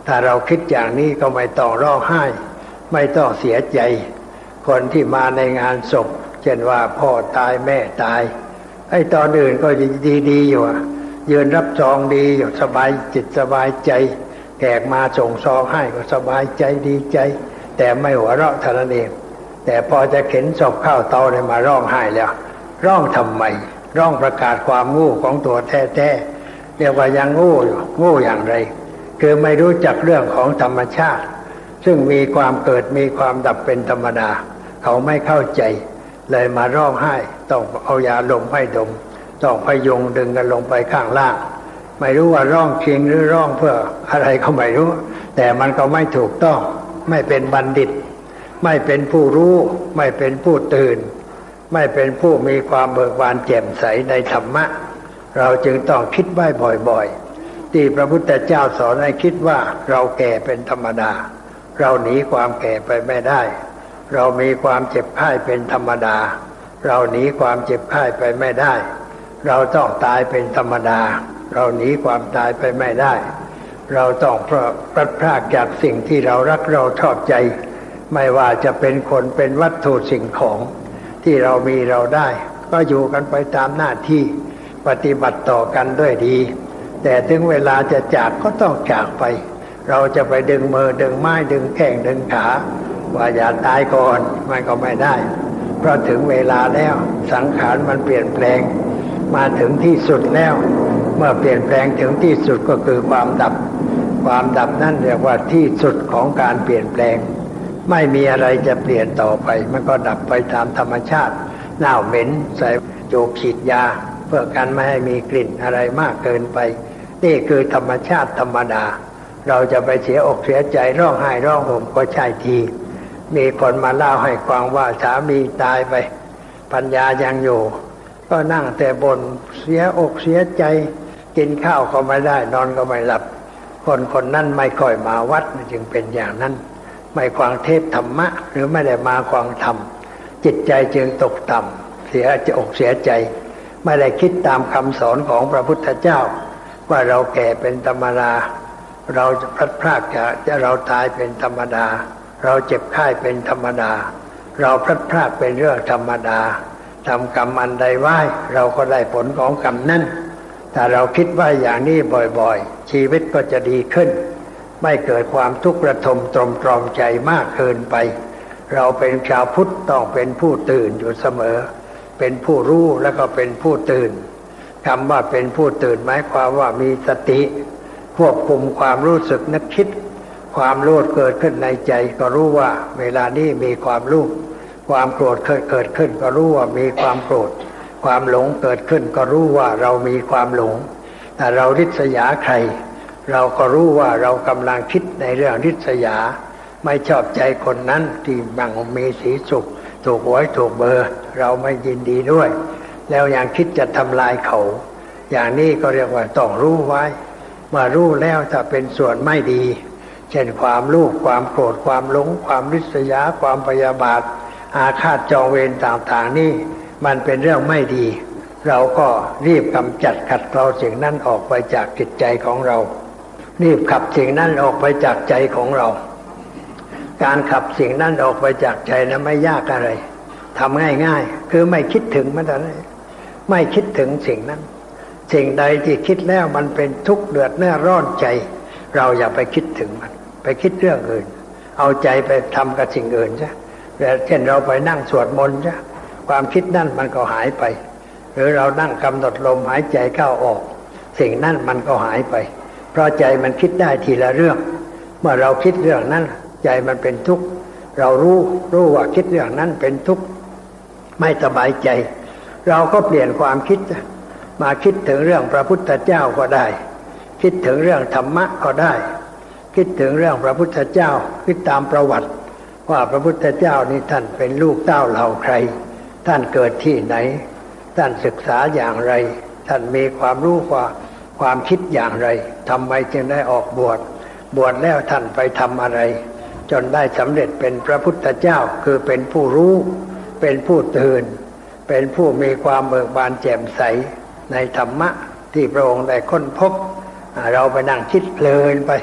ถ้าเราคิดอย่างนี้ก็ไม่ต้องร้องไห้ไม่ต้องเสียใจคนที่มาในงานศพเช่นว่าพ่อตายแม่ตายไอ้ตอนอื่นก็ดีๆอยู่ยืนรับซองดีอยู่สบายจิตสบายใจแขกมาส่งซองให้ก็สบายใจดีใจแต่ไม่หัวเราะเท่านั้นเองแต่พอจะเข็นศพเข้าเตาเนี่ยมาร้องไห้แล้วร้องทำไมร้องประกาศความโง่ของตัวแท้ๆเรียกว่ายังโง่อยู่โง่อย่างไรคือไม่รู้จักเรื่องของธรรมชาติซึ่งมีความเกิดมีความดับเป็นธรรมดาเขาไม่เข้าใจเลยมาร้องไห้ต้องเอายาลมให้ดมต้องพยุงดึงกันลงไปข้างล่างไม่รู้ว่าร้องจริงหรือร้องเพื่ออะไรก็ไม่รู้แต่มันก็ไม่ถูกต้องไม่เป็นบัณฑิตไม่เป็นผู้รู้ไม่เป็นผู้ตื่นไม่เป็นผู้มีความเบิกบานแจ่มใสในธรรมะเราจึงต้องคิดไว้บ่อยๆที่พระพุทธเจ้าสอนให้คิดว่าเราแก่เป็นธรรมดาเราหนีความแก่ไปไม่ได้เรามีความเจ็บไข้เป็นธรรมดาเราหนีความเจ็บไข้ไปไม่ได้เราต้องตายเป็นธรรมดาเราหนีความตายไปไม่ได้เราต้องพลัดพรากจากสิ่งที่เรารักเราชอบใจไม่ว่าจะเป็นคนเป็นวัตถุสิ่งของที่เรามีเราได้ก็อยู่กันไปตามหน้าที่ปฏิบัติต่อกันด้วยดีแต่ถึงเวลาจะจากก็ต้องจากไปเราจะไปดึงมือดึงไม้ดึงแข้งดึงขาว่าอย่าตายก่อนมันก็ไม่ได้เพราะถึงเวลาแล้วสังขารมันเปลี่ยนแปลงมาถึงที่สุดแล้วเมื่อเปลี่ยนแปลงถึงที่สุดก็คือความดับความดับนั่นเรียกว่าที่สุดของการเปลี่ยนแปลงไม่มีอะไรจะเปลี่ยนต่อไปมันก็ดับไปตามธรรมชาติเน่าเหม็นใส่โจกฉีดยาเพื่อกันไม่ให้มีกลิ่นอะไรมากเกินไปนี่คือธรรมชาติธรรมดาเราจะไปเสียอกเสียใจร้องไห้ร้องห่มก็ใช่ทีมีคนมาเล่าให้ฟังว่าสามีตายไปปัญญายังอยู่ก็นั่งแต่บ่นเสียอกเสียใจกินข้าวก็ไม่ได้นอนก็ไม่หลับคนนั้นไม่ค่อยมาวัดจึงเป็นอย่างนั้นไม่ฟังเทศธรรมะหรือไม่ได้มาฟังธรรมจิตใจจึงตกต่ำเสียอกเสียใจไม่ได้คิดตามคำสอนของพระพุทธเจ้าว่าเราแก่เป็นธรรมดาเราจะพลัดพรากจะเราตายเป็นธรรมดาเราเจ็บไข้เป็นธรรมดาเราพลัดพรากเป็นเรื่องธรรมดาทำกรรมอันใดไว้เราก็ได้ผลของกรรมนั้นถ้าเราคิดว่าอย่างนี้บ่อยๆชีวิตก็จะดีขึ้นไม่เกิดความทุกข์ระทมตรอมใจมากเกินไปเราเป็นชาวพุทธต้องเป็นผู้ตื่นอยู่เสมอเป็นผู้รู้แล้วก็เป็นผู้ตื่นคำว่าเป็นผู้ตื่นหมายความว่ามีสติควบคุมความรู้สึกนึกคิดความโลภเกิดขึ้นในใจก็รู้ว่าเวลานี้มีความโลภความโกรธเกิดขึ้นก็รู้ว่ามีความโกรธความหลงเกิดขึ้นก็รู้ว่าเรามีความหลงแต่เราริษยาใครเราก็รู้ว่าเรากำลังคิดในเรื่องริษยาไม่ชอบใจคนนั้นที่บังมีสีสุขถูกหวยถูกเบอร์เราไม่ยินดีด้วยแล้วยังคิดจะทำลายเขาอย่างนี้ก็เรียกว่าต้องรู้ไว้เมื่อรู้แล้วถ้าเป็นส่วนไม่ดีเช่นความโลภความโกรธความหลงความริษยาความพยาบาทอาฆาตจองเวรต่างๆนี่มันเป็นเรื่องไม่ดีเราก็รีบกำจัดขัดเกลาสิ่งนั้นออกไปจากจิตใจของเรารีบขับสิ่งนั้นออกไปจากใจของเราการขับสิ่งนั้นออกไปจากใจนะไม่ยากอะไรทำง่ายๆคือไม่คิดถึงมันอะไรไม่คิดถึงสิ่งนั้นสิ่งใดที่คิดแล้วมันเป็นทุกข์เดือดร้อนใจเราอย่าไปคิดถึงมันไปคิดเรื่องอื่นเอาใจไปทำกับสิ่งอื่นซะเช่นเราไปนั่งสวดมนต์ซะความคิดนั่นมันก็หายไปหรือเรานั่งกำหนดลมหายใจเข้าออกสิ่งนั้นมันก็หายไปเพราะใจมันคิดได้ทีละเรื่องเมื่อเราคิดเรื่องนั้นใจมันเป็นทุกข์เรารู้ว่าคิดเรื่องนั้นเป็นทุกข์ไม่สบายใจเราก็เปลี่ยนความคิดมาคิดถึงเรื่องพระพุทธเจ้าก็ได้คิดถึงเรื่องธรรมะก็ได้คิดถึงเรื่องพระพุทธเจ้าคิดตามประวัติว่าพระพุทธเจ้านี่ท่านเป็นลูกเต้าเหล่าใครท่านเกิดที่ไหนท่านศึกษาอย่างไรท่านมีความรู้ความคิดอย่างไรทำไมจึงได้ออกบวชแล้วท่านไปทำอะไรจนได้สำเร็จเป็นพระพุทธเจ้าคือเป็นผู้รู้เป็นผู้ตื่นเป็นผู้มีความเบิกบานแจ่มใสในธรรมะที่พระองค์ได้ค้นพบเราไปนั่งคิดเพลินไป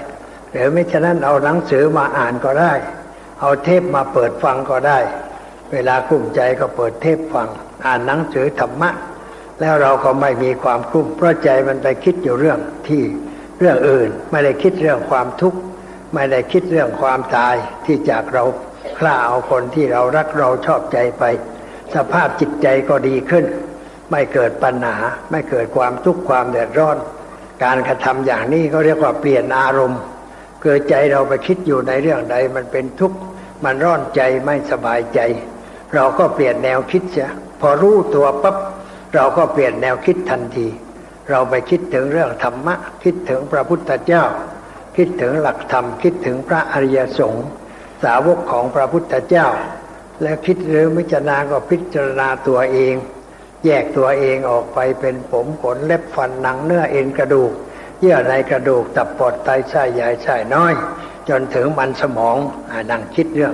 หรือไม่ฉะนั้นเอาหนังสือมาอ่านก็ได้เอาเทปมาเปิดฟังก็ได้เวลากลุ้มใจก็เปิดเทปฟังอ่านหนังสือธรรมะแล้วเราก็ไม่มีความกลุ้มเพราะใจมันไปคิดอยู่เรื่องอื่นไม่ได้คิดเรื่องความทุกข์ไม่ได้คิดเรื่องความตายที่จากเราฆ่าเอาคนที่เรารักเราชอบใจไปสภาพจิตใจก็ดีขึ้นไม่เกิดปัญหาไม่เกิดความทุกข์ความเดือดร้อนการกระทำอย่างนี้ก็เรียกว่าเปลี่ยนอารมณ์เกิดใจเราไปคิดอยู่ในเรื่องใดมันเป็นทุกข์มันร้อนใจไม่สบายใจเราก็เปลี่ยนแนวคิดเสียพอรู้ตัวปั๊บเราก็เปลี่ยนแนวคิดทันทีเราไปคิดถึงเรื่องธรรมะคิดถึงพระพุทธเจ้าคิดถึงหลักธรรมคิดถึงพระอริยสงฆ์สาวกของพระพุทธเจ้าและคิดหรือพิจารณาก็พิจารณาตัวเองแยกตัวเองออกไปเป็นผมขนเล็บฟันหนังเนื้อเอ็นกระดูกเยื่อในกระดูกตับปอดไตไส้ใหญ่ไส้น้อยจนถึงมันสมองนั่งคิดเรื่อง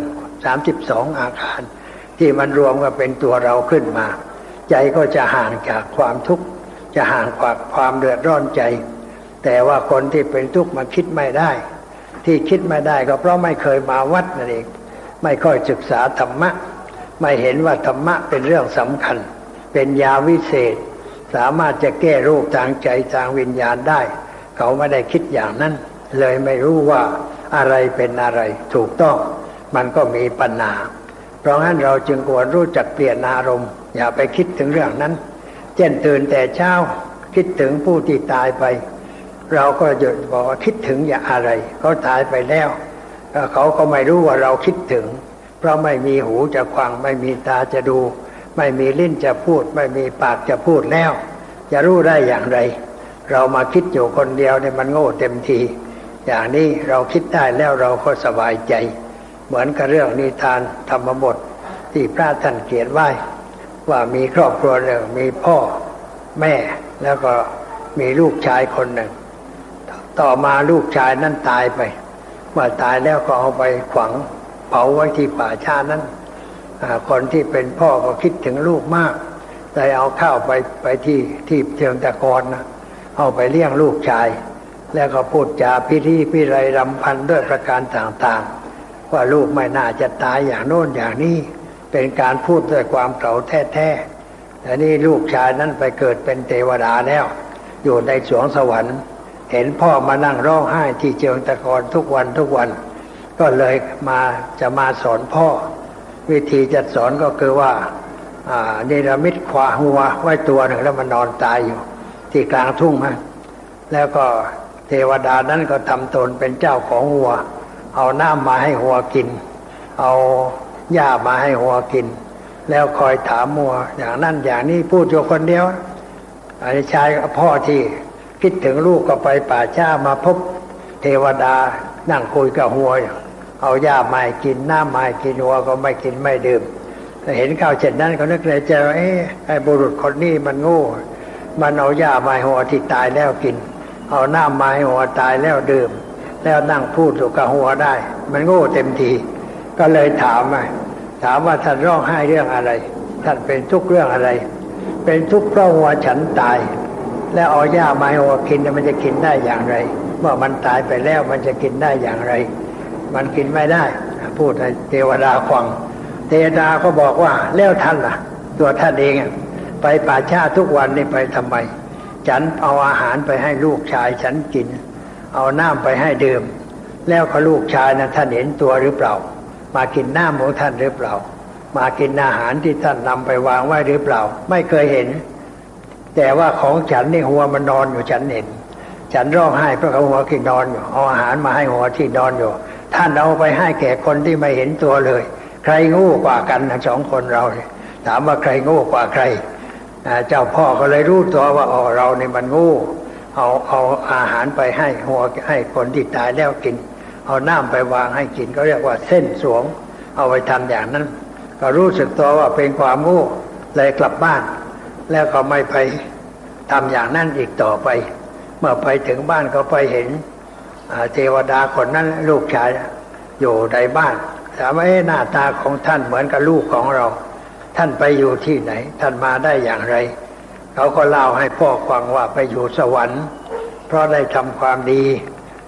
32อาการที่มันรวมกันเป็นตัวเราขึ้นมาใจก็จะห่างจากความทุกข์จะห่างจากความเดือดร้อนใจแต่ว่าคนที่เป็นทุกข์มันคิดไม่ได้ที่คิดไม่ได้ก็เพราะไม่เคยมาวัดนั่นเองไม่ค่อยศึกษาธรรมะไม่เห็นว่าธรรมะเป็นเรื่องสำคัญเป็นยาวิเศษสามารถจะแก้โรคทางใจทางวิญญาณได้เขาไม่ได้คิดอย่างนั้นเลยไม่รู้ว่าอะไรเป็นอะไรถูกต้องมันก็มีปัญหาเพราะงั้นเราจึงควรรู้จักเปลี่ยนอารมณ์อย่าไปคิดถึงเรื่องนั้นเช่นตื่นแต่เช้าคิดถึงผู้ที่ตายไปเราก็จะบอกว่าคิดถึงอย่างอะไรเขาตายไปแล้วเขาก็ไม่รู้ว่าเราคิดถึงเพราะไม่มีหูจะฟังไม่มีตาจะดูไม่มีลิ้นจะพูดไม่มีปากจะพูดแล้วจะรู้ได้อย่างไรเรามาคิดอยู่คนเดียวเนี่ยมันโง่เต็มทีอย่างนี้เราคิดได้แล้วเราก็สบายใจเหมือนกับเรื่องนิทานธรรมบทที่พระท่านเขียนไว้ว่ามีครอบครัวหนึ่งมีพ่อแม่แล้วก็มีลูกชายคนหนึ่งต่อมาลูกชายนั้นตายไปเมื่อตายแล้วก็เอาไปฝังเผาไว้ที่ป่าช้านั้นคนที่เป็นพ่อก็คิดถึงลูกมากเลยเอาข้าวไปที่เชิงตะกอนนะเอาไปเลี้ยงลูกชายแล้วก็พูดจาพิไรรำพันด้วยประการต่างๆว่าลูกไม่น่าจะตายอย่างโน้นอย่างนี้เป็นการพูดด้วยความเก่าแท้ๆแต่นี่ลูกชายนั้นไปเกิดเป็นเทวดาแล้วอยู่ในสวงสวรรค์เห็นพ่อมานั่งร้องไห้ที่เชิงตะกอนทุกวันก็เลยจะมาสอนพ่อวิธีจะสอนก็คือว่าเนรมิตควาหัวไว้ตัวหนึ่งแล้วมันนอนตายอยู่ที่กลางทุ่งฮะแล้วก็เทวดานั้นก็ทำตนเป็นเจ้าของหัวเอาน้ำมาให้หัวกินเอาหญ้ามาให้หัวกินแล้วคอยถามหัวอย่างนั้นอย่างนี้พูดอยู่คนเดียวไอ้ชายพ่อที่คิดถึงลูกก็ไปป่าช้ามาพบเทวดานั่งคุยกับหัวเอาหญ้ามาให้กินน้ำมาให้กินหัวก็ไม่กินไม่ดื่มเห็นข่าวเช่นนั้นเขานึกในใจว่าไอ้บุรุษคนนี้มันโง่มันเอาหญ้ามาให้หัวที่ตายแล้วกินเอาน้ำมาให้หัวตายแล้วดื่มแล้วนั่งพูดอยู่กับหัวได้มันโง่เต็มทีก็เลยถามว่าท่านร้องไห้เรื่องอะไรท่านเป็นทุกข์เรื่องอะไรเป็นทุกข์เพราะหัวฉันตายแล้วเอาหญ้ามาให้หัวกินมันจะกินได้อย่างไรเมื่อมันตายไปแล้วมันจะกินได้อย่างไรมันกินไม่ได้พูดให้เทวดาฟังเทวดาก็บอกว่าแล้วท่านล่ะตัวท่านเองไปป่าช้าทุกวันนี่ไปทำไมฉันเอาอาหารไปให้ลูกชายฉันกินเอาน้ำไปให้ดื่มแล้วก็ลูกชายนะท่านเห็นตัวหรือเปล่ามากินน้ำของท่านหรือเปล่ามากินอาหารที่ท่านนำไปวางไว้หรือเปล่าไม่เคยเห็นแต่ว่าของฉันนี่หัวมันนอนอยู่ฉันเห็นฉันร้องไห้เพราะหัวที่นอนอยู่เอาอาหารมาให้หัวที่นอนอยู่ท่านเอาไปให้แก่คนที่ไม่เห็นตัวเลยใครโง่กว่ากันทั้งสองคนเราถามว่าใครโง่กว่าใครเจ้าพ่อก็เลยรู้ตัวว่าเรานี่มันโง่เอาอาหารไปให้หัวให้คนที่ตายแล้วกินเอาน้ำไปวางให้กินก็เรียกว่าเส้นสวงเอาไปทำอย่างนั้นก็รู้สึกตัวว่าเป็นความโง่เลยกลับบ้านแล้วก็ไม่ไปทำอย่างนั้นอีกต่อไปเมื่อไปถึงบ้านก็ไปเห็นเทวดาคนนั้นลูกชายอยู่ในบ้านถามว่าหน้าตาของท่านเหมือนกับลูกของเราท่านไปอยู่ที่ไหนท่านมาได้อย่างไรเขาก็เล่าให้พ่อฟังว่าไปอยู่สวรรค์เพราะได้ทำความดี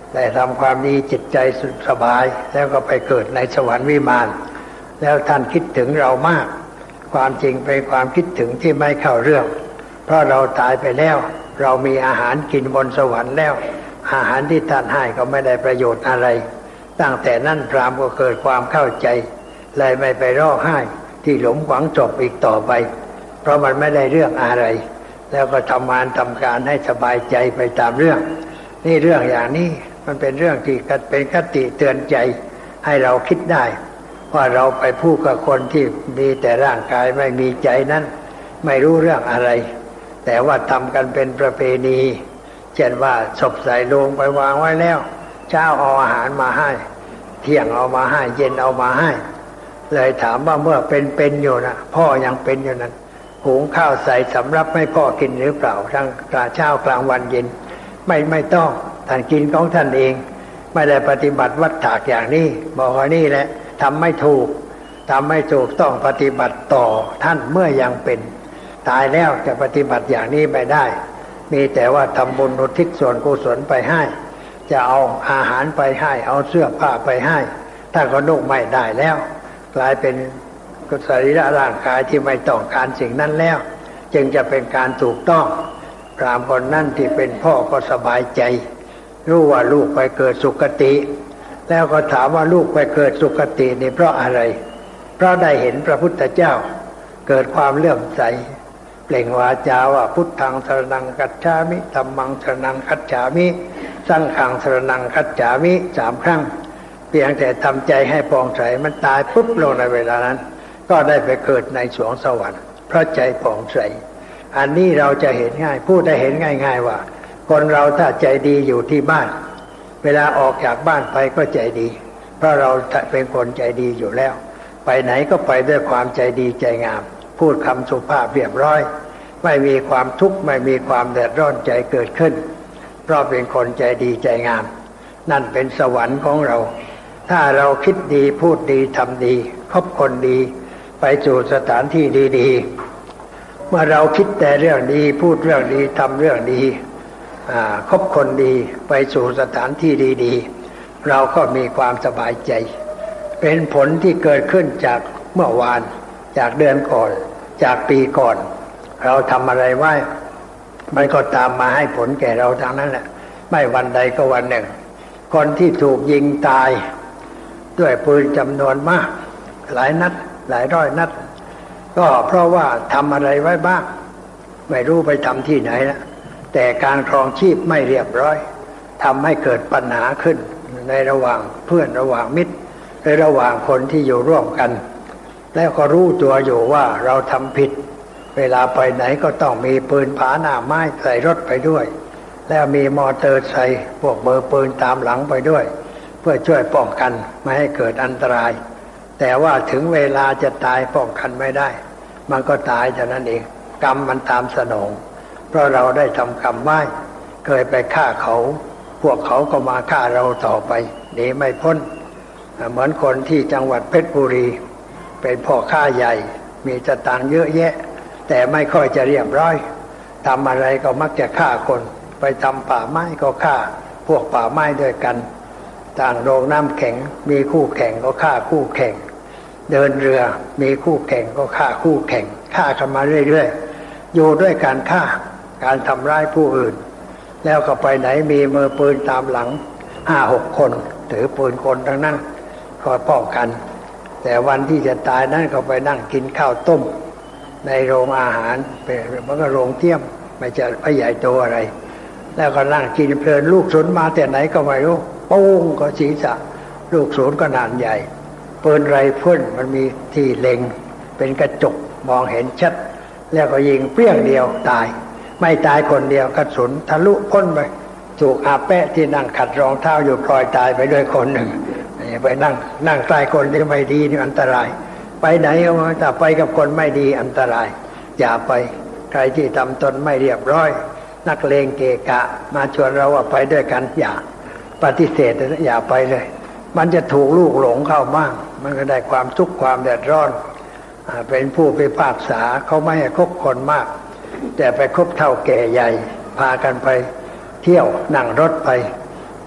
แต่ทำความดีจิตใจสุขสบายแล้วก็ไปเกิดในสวรรค์วิมานแล้วท่านคิดถึงเรามากความจริงเป็นความคิดถึงที่ไม่เข้าเรื่องเพราะเราตายไปแล้วเรามีอาหารกินบนสวรรค์แล้วอาหารที่ท่านให้ก็ไม่ได้ประโยชน์อะไรตั้งแต่นั้นพราหมณ์ก็เกิดความเข้าใจเลยไม่ไปร้องไห้ที่หลุมฝังศพอีกต่อไปเพราะมันไม่ได้เรื่องอะไรแล้วก็ทำงานทำการให้สบายใจไปตามเรื่องนี่เรื่องอย่างนี้มันเป็นเรื่องที่เป็นคติเตือนใจให้เราคิดได้ว่าเราไปพูดกับคนที่มีแต่ร่างกายไม่มีใจนั้นไม่รู้เรื่องอะไรแต่ว่าทำกันเป็นประเพณีเช่นว่าศพใส่โลงไปวางไว้แล้วเช้าเอาอาหารมาให้เที่ยงเอามาให้เย็นเอามาให้เลยถามว่าเมื่อเป็นอยู่นะพ่อยังเป็นอยู่นั้นหุงข้าวใส่สำรับให้พ่อกินหรือเปล่าทั้งเช้ากลางวันเย็นไม่ต้องท่านกินของท่านเองไม่ได้ปฏิบัติวัฏฏะอย่างนี้บอกว่านี่แหละทำไม่ถูกต้องปฏิบัติต่อท่านเมื่อยังเป็นตายแล้วจะปฏิบัติอย่างนี้ไม่ได้มีแต่ว่าทำบุญอุทิศส่วนกุศลไปให้จะเอาอาหารไปให้เอาเสื้อผ้าไปให้ถ้าก็นุ่งไม่ได้แล้วกลายเป็นสรีระร่างกายที่ไม่ต้องการสิ่งนั้นแล้วจึงจะเป็นการถูกต้องพราหมณ์คนนั้นที่เป็นพ่อก็สบายใจรู้ว่าลูกไปเกิดสุคติแล้วก็ถามว่าลูกไปเกิดสุคตินี่เพราะอะไรเพราะได้เห็นพระพุทธเจ้าเกิดความเลื่อมใสเปล่งวาจาว่าพุทธังสรณังคัจฉามิธัมมังสรณังคัจฉามิสังฆังสรณังคัจฉามิ3 ครั้งเพียงแต่ทำใจให้ผ่องใสมันตายปุ๊บลงในเวลานั้นก็ได้ไปเกิดในสวงสวรรค์เพราะใจผ่องใสอันนี้เราจะเห็นง่ายพูดได้เห็นง่ายๆว่าคนเราถ้าใจดีอยู่ที่บ้านเวลาออกจากบ้านไปก็ใจดีเพราะเราเป็นคนใจดีอยู่แล้วไปไหนก็ไปด้วยความใจดีใจงามพูดคำสุภาพเรียบร้อยไม่มีความทุกข์ไม่มีความเดือดร้อนใจเกิดขึ้นเพราะเป็นคนใจดีใจงามนั่นเป็นสวรรค์ของเราถ้าเราคิดดีพูดดีทำดีคบคนดีไปสู่สถานที่ดีๆเมื่อเราคิดแต่เรื่องดีพูดเรื่องดีทำเรื่องดีคบคนดีไปสู่สถานที่ดีๆเราก็มีความสบายใจเป็นผลที่เกิดขึ้นจากเมื่อวานจากเดือนก่อนจากปีก่อนเราทำอะไรไว้มันก็ตามมาให้ผลแก่เราทั้งนั้นแหละไม่วันใดก็วันหนึ่งคนที่ถูกยิงตายด้วยปืนจำนวนมากหลายนัดหลายร้อยนัดก็เพราะว่าทำอะไรไว้บ้างไม่รู้ไปทำที่ไหนนะแต่การครองชีพไม่เรียบร้อยทำให้เกิดปัญหาขึ้นในระหว่างเพื่อนระหว่างมิตรในระหว่างคนที่อยู่ร่วมกันแล้วก็รู้ตัวอยู่ว่าเราทำผิดเวลาไปไหนก็ต้องมีปืนผาหน้าไม้ใส่รถไปด้วยแล้วมีมอเตอร์ไซค์พวกเบอร์ปืนตามหลังไปด้วยเพื่อช่วยป้องกันไม่ให้เกิดอันตรายแต่ว่าถึงเวลาจะตายป้องกันไม่ได้มันก็ตายเท่านั้นเองกรรมมันตามสนองเพราะเราได้ทำกรรมไว้เคยไปฆ่าเขาพวกเขาก็มาฆ่าเราต่อไปหนีไม่พ้นเหมือนคนที่จังหวัดเพชรบุรีเป็นพ่อค้าใหญ่มีสตางค์เยอะแยะแต่ไม่ค่อยจะเรียบร้อยทำอะไรก็มักจะฆ่าคนไปทำป่าไม้ก็ฆ่าพวกป่าไม้ด้วยกันต่างโรงน้ำแข็งมีคู่แข่งก็ฆ่าคู่แข่งเดินเรือมีคู่แข่งก็ฆ่าคู่แข่งฆ่ากันมาเรื่อยๆอยู่ด้วยการฆ่าการทำร้ายผู้อื่นแล้วก็ไปไหนมีมือปืนตามหลัง 5-6 คนถือปืนคนทั้งนั้นคอยป้องกันแต่วันที่จะตายนั้นก็ไปนั่งกินข้าวต้มในโรงอาหารเป็นมันก็โรงเตี้ยมไม่ใช่ไม่ใหญ่โตอะไรแล้วก็นั่งกินเพลินลูกศรมาแต่ไหนก็ไม่รู้ปุ้งก็ศีรษะลูกศรก็นานใหญ่ปืนไรเฟิลมันมีที่เล็งเป็นกระจกมองเห็นชัดแล้วก็ยิงเปรี้ยงเดียวตายไม่ตายคนเดียวกระสุนทะลุพ้นไปถูกอาแปะที่นั่งขัดรองเท้าอยู่พลอยตายไปด้วยคนหนึ่งไปนั่งใกล้คนที่ไม่ดีนี่อันตรายไปไหนก็ถ้าไปกับคนไม่ดีอันตรายอย่าไปใครที่ทำตนไม่เรียบร้อยนักเลงเกะกะมาชวนเราว่าไปด้วยกันอย่าปฏิเสธอย่าไปเลยมันจะถูกลูกหลงเข้าบ้างมันก็ได้ความทุกข์ความเดือดร้อนเป็นผู้พิพากษาเขาไม่ให้คบคนมากแต่ไปคบเฒ่าแก่ใหญ่พากันไปเที่ยวนั่งรถไป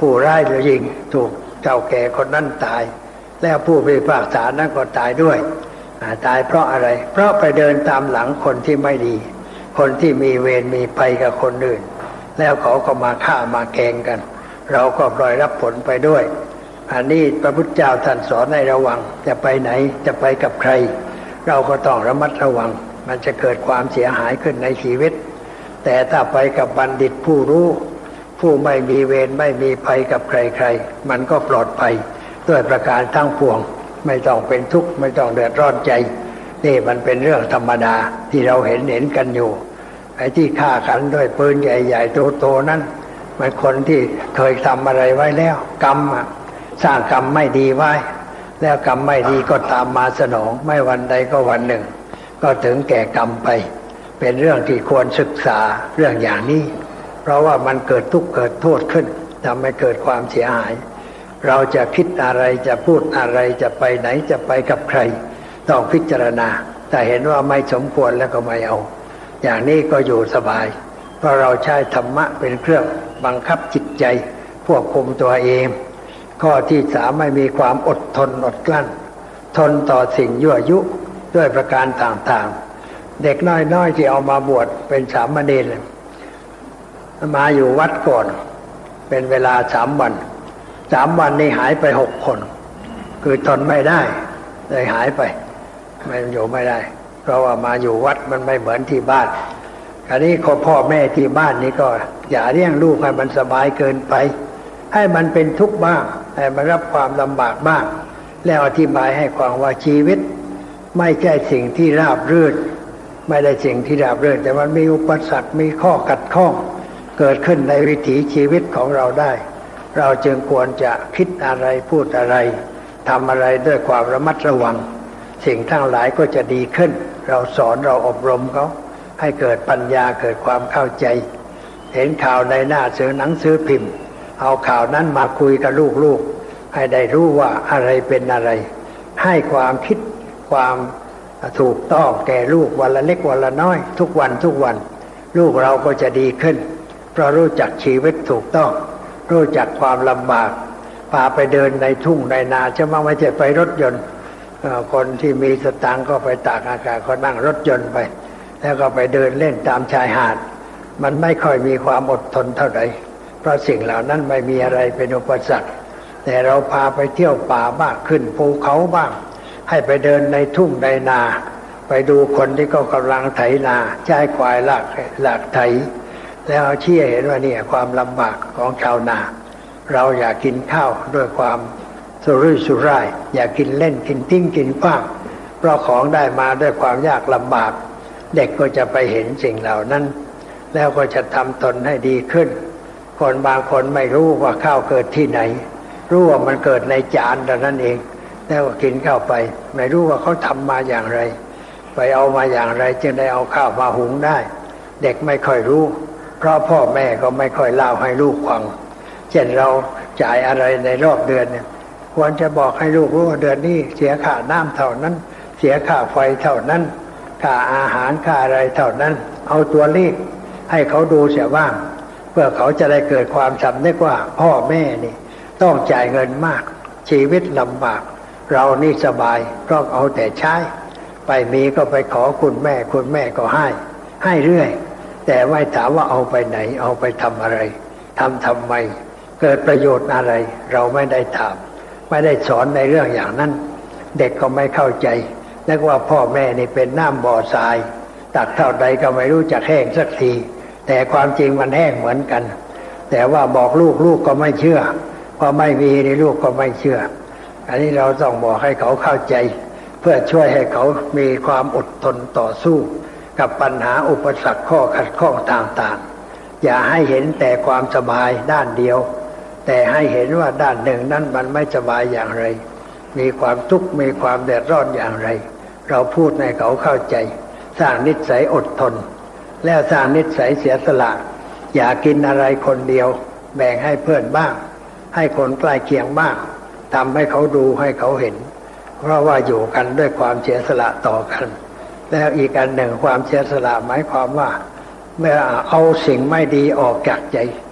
ผู้ร้ายเลยยิงถูกเจ้าแก่คนนั้นตายแล้วผู้พิพากษานั้นก็ตายด้วยตายเพราะอะไรเพราะไปเดินตามหลังคนที่ไม่ดีคนที่มีเวรมีภัยกับคนอื่นแล้วเขาก็มาฆ่ามาแกล้งกันเราก็ปล่อยรับผลไปด้วยอันนี้พระพุทธเจ้าท่านสอนให้ระวังจะไปไหนจะไปกับใครเราก็ต้องระมัดระวังมันจะเกิดความเสียหายขึ้นในชีวิตแต่ถ้าไปกับบัณฑิตผู้รู้ผู้ไม่มีเวรไม่มีภัยกับใครๆมันก็ปลอดภัยด้วยประการทั้งปวงไม่ต้องเป็นทุกข์ไม่ต้องเดือดร้อนใจนี่มันเป็นเรื่องธรรมดาที่เราเห็นกันอยู่ไอ้ที่ฆ่ากันด้วยปืนใหญ่ๆโตๆนั้นมันคนที่เคยทำอะไรไว้แล้วกรรมสร้างกรรมไม่ดีไว้แล้วกรรมไม่ดีก็ตามมาสนองไม่วันใดก็วันหนึ่งก็ถึงแก่กรรมไปเป็นเรื่องที่ควรศึกษาเรื่องอย่างนี้เพราะว่ามันเกิดทุกข์เกิดโทษขึ้นทำให้เกิดความเสียหายเราจะคิดอะไรจะพูดอะไรจะไปไหนจะไปกับใครต้องพิจารณาแต่เห็นว่าไม่สมควรแล้วก็ไม่เอาอย่างนี้ก็อยู่สบายเพราะเราใช้ธรรมะเป็นเครื่องบังคับจิตใจควบคุมตัวเองข้อที่สามไม่มีความอดทนอดกลั้นทนต่อสิ่งยั่วยุด้วยประการต่างๆเด็กน้อยๆที่เอามาบวชเป็นสามเณรมาอยู่วัดก่อนเป็นเวลา3 วันนี้หายไป6 คนคือทนไม่ได้เลยหายไปไม่อยู่ไม่ได้เพราะว่ามาอยู่วัดมันไม่เหมือนที่บ้านคราวนี้พ่อแม่ที่บ้านนี้ก็อย่าเลี้ยงลูกให้มันสบายเกินไปให้มันเป็นทุกข์บ้างให้มันรับความลำบากบ้างแล้วอธิบายให้ฟังว่าชีวิตไม่ใช่สิ่งที่ราบรื่นไม่ได้สิ่งที่ราบรื่นแต่มันมีอุปสรรคมีข้อขัดข้องเกิดขึ้นในวิถีชีวิตของเราได้เราจึงควรจะคิดอะไรพูดอะไรทำอะไรด้วยความระมัดระวังสิ่งทั้งหลายก็จะดีขึ้นเราสอนเราอบรมเขาให้เกิดปัญญาเกิดความเข้าใจเห็นข่าวในหน้าหนังสือพิมพ์เอาข่าวนั้นมาคุยกับลูกๆให้ได้รู้ว่าอะไรเป็นอะไรให้ความคิดความถูกต้องแก่ลูกวันละเล็กวันละน้อยทุกวันลูกเราก็จะดีขึ้นเพราะรู้จักชีวิตถูกต้องรู้จักความลำบากพาไปเดินในทุ่งในนาใช่ไหมไม่ใช่ไปรถยนต์คนที่มีสตางค์ก็ไปตากอากาศก็นั่งรถยนต์ไปแล้วก็ไปเดินเล่นตามชายหาดมันไม่ค่อยมีความอดทนเท่าไหร่เพราะสิ่งเหล่านั้นไม่มีอะไรเป็นอุปสรรคแต่เราพาไปเที่ยวป่าบ้างขึ้นภูเขาบ้างให้ไปเดินในทุ่งในนาไปดูคนที่ก็กำลังไถนาใช้ควายลากไถแล้วเชี่ยเห็นว่านี่ความลำบากของชาวนาเราอยากกินข้าวด้วยความสุรุ่ยสุร่ายอยากกินเล่นกินทิ้งกินขว้างเพราะของได้มาด้วยความยากลำบากเด็กก็จะไปเห็นสิ่งเหล่านั้นแล้วก็จะทำตนให้ดีขึ้นคนบางคนไม่รู้ว่าข้าวเกิดที่ไหนรู้ว่ามันเกิดในจานแต่นั้นเองแล้วก็กินข้าวไปไม่รู้ว่าเขาทำมาอย่างไรไปเอามาอย่างไรจึงได้เอาข้าวมาหุงได้เด็กไม่ค่อยรู้เพราะพ่อแม่ก็ไม่ค่อยเล่าให้ลูกฟังเช่นเราจ่ายอะไรในรอบเดือนเนี่ยควรจะบอกให้ลูกรู้ว่าเดือนนี้เสียค่าน้ำเท่านั้นเสียค่าไฟเท่านั้นค่าอาหารค่าอะไรเท่านั้นเอาตัวเลขให้เขาดูเสียบ้างเพื่อเขาจะได้เกิดความสำนึกว่าพ่อแม่นี่ต้องจ่ายเงินมากชีวิตลำบากเรานี่สบายก็เอาแต่ใช้ไปมีก็ไปขอคุณแม่ก็ให้เรื่อยแต่ไม่ถามว่าเอาไปไหนเอาไปทำอะไรทำไมเกิดประโยชน์อะไรเราไม่ได้ถามไม่ได้สอนในเรื่องอย่างนั้นเด็กก็ไม่เข้าใจนึกว่าพ่อแม่นี่เป็นน้ำบ่อทรายตักเท่าใดก็ไม่รู้จักแห้งสักทีแต่ความจริงมันแห้งเหมือนกันแต่ว่าบอกลูกก็ไม่เชื่อพอไม่มีนี่ลูกก็ไม่เชื่ออันนี้เราต้องบอกให้เขาเข้าใจเพื่อช่วยให้เขามีความอดทนต่อสู้กับปัญหาอุปสรรคข้อขัดข้องต่างๆอย่าให้เห็นแต่ความสบายด้านเดียวแต่ให้เห็นว่าด้านหนึ่งนั้นมันไม่สบายอย่างไรมีความทุกข์มีความเดือดร้อนอย่างไรเราพูดให้เขาเข้าใจสร้างนิสัยอดทนแล้วสร้างนิสัยเสียสละอย่ากินอะไรคนเดียวแบ่งให้เพื่อนบ้างให้คนใกล้เคียงบ้างทำให้เขาดูให้เขาเห็นเพราะว่าอยู่กันด้วยความเสียสละต่อกันแล้วอีกอันหนึ่งความเสียสละหมายความว่าเมื่อเอาสิ่งไม่ดีออกจากใจ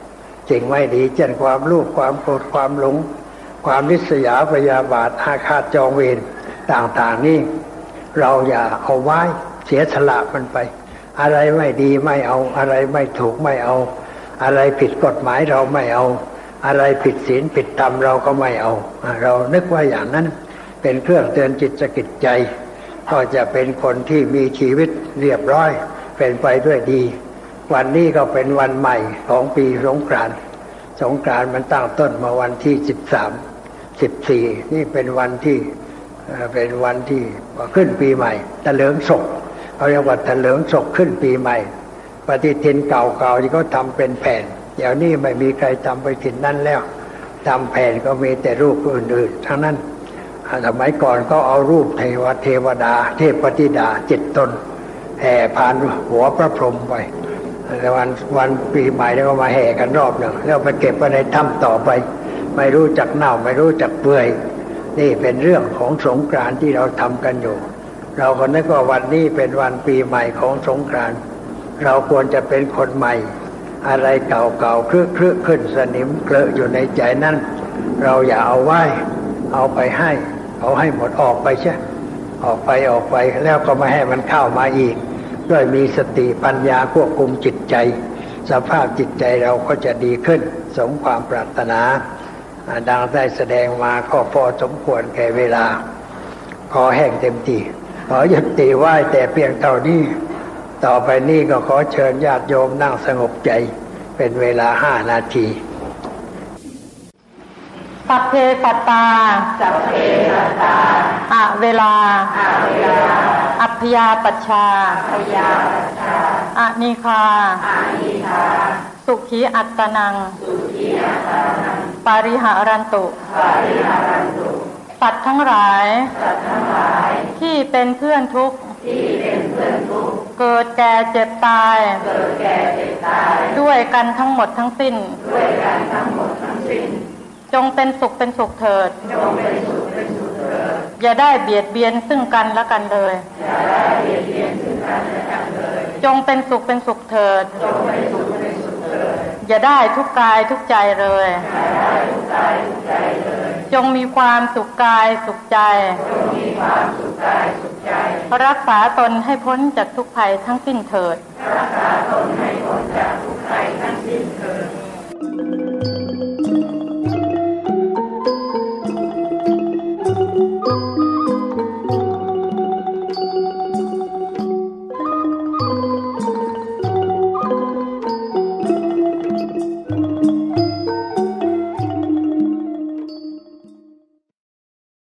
สิ่งไม่ดีเช่นความโลภความโกรธความหลงความริษยาพยาบาทอาฆาตจองเวรต่างๆนี่เราอย่าเอาไว้เสียสละมันไปอะไรไม่ดีไม่เอาอะไรไม่ถูกไม่เอาอะไรผิดกฎหมายเราไม่เอาอะไรผิดศีลผิดธรรมเราก็ไม่เอาเรานึกว่าอย่างนั้นเป็นเครื่องเตือนจิตสกิจใจก็จะเป็นคนที่มีชีวิตเรียบร้อยเป็นไปด้วยดีวันนี้ก็เป็นวันใหม่ของปีสงกรานต์มันตั้งต้นมาวันที่13 14นี่เป็นวันที่ขึ้นปีใหม่ตะเลิงศกเขาเรียกว่าตะเลิงศกขึ้นปีใหม่ปฏิทินเก่าๆที่เขาทำเป็นแผ่นเดี๋ยวนี้ไม่มีใครทำปฏิทินนั้นแล้วทำแผ่นก็มีแต่รูปอื่นๆทั้งนั้นสมัยก่อนก็เอารูปเทวดาเทพธิดา7 ตนแห่ผ่านหัวพระพรหมไปแล้ววันปีใหม่แล้วก็มาแห่กันรอบหนึ่งแล้วไปเก็บไว้ในถ้ำต่อไปไม่รู้จักเน่าไม่รู้จักเปื่อยนี่เป็นเรื่องของสงกรานต์ที่เราทำกันอยู่เราก็นึกว่าวันนี้เป็นวันปีใหม่ของสงกรานต์เราควรจะเป็นคนใหม่อะไรเก่าๆคลึกขึ้นสนิมเกลอะอยู่ในใจนั้นเราอย่าเอาไว้เอาไปให้เอาให้หมดออกไปใช่ออกไปแล้วก็ไม่ให้มันเข้ามาอีกด้วยมีสติปัญญาควบคุมจิตใจสภาพจิตใจเราก็จะดีขึ้นสมความปรารถนาดังได้แสดงมาก็พอสมควรแก่เวลาขอแห้งเต็มที่ขอยุติไหว้แต่เพียงเท่านี้ต่อไปนี้ก็ขอเชิญญาติโยมนั่งสงบใจเป็นเวลา5 นาทีสัพเพสัตตาอะเวลาอัพยาปัชชาอะนิคาสุขีอัตตนังปาริหารันตุสัตว์ทั้งหลายที่เป็นเพื่อนทุกข์เกิดแก่เจ็บตายด้วยกันทั้งหมดทั้งสิ้นจงเป็นสุขเถิดอย่าได้เบียดเบียนซึ่งกันและกันเลยจงเป็นสุขเถิดอย่าได้ทุกกายทุกใจเลยจงมีความสุขกายสุขใจรักษาตนให้พ้นจากทุกภัยทั้งสิ้นเถิด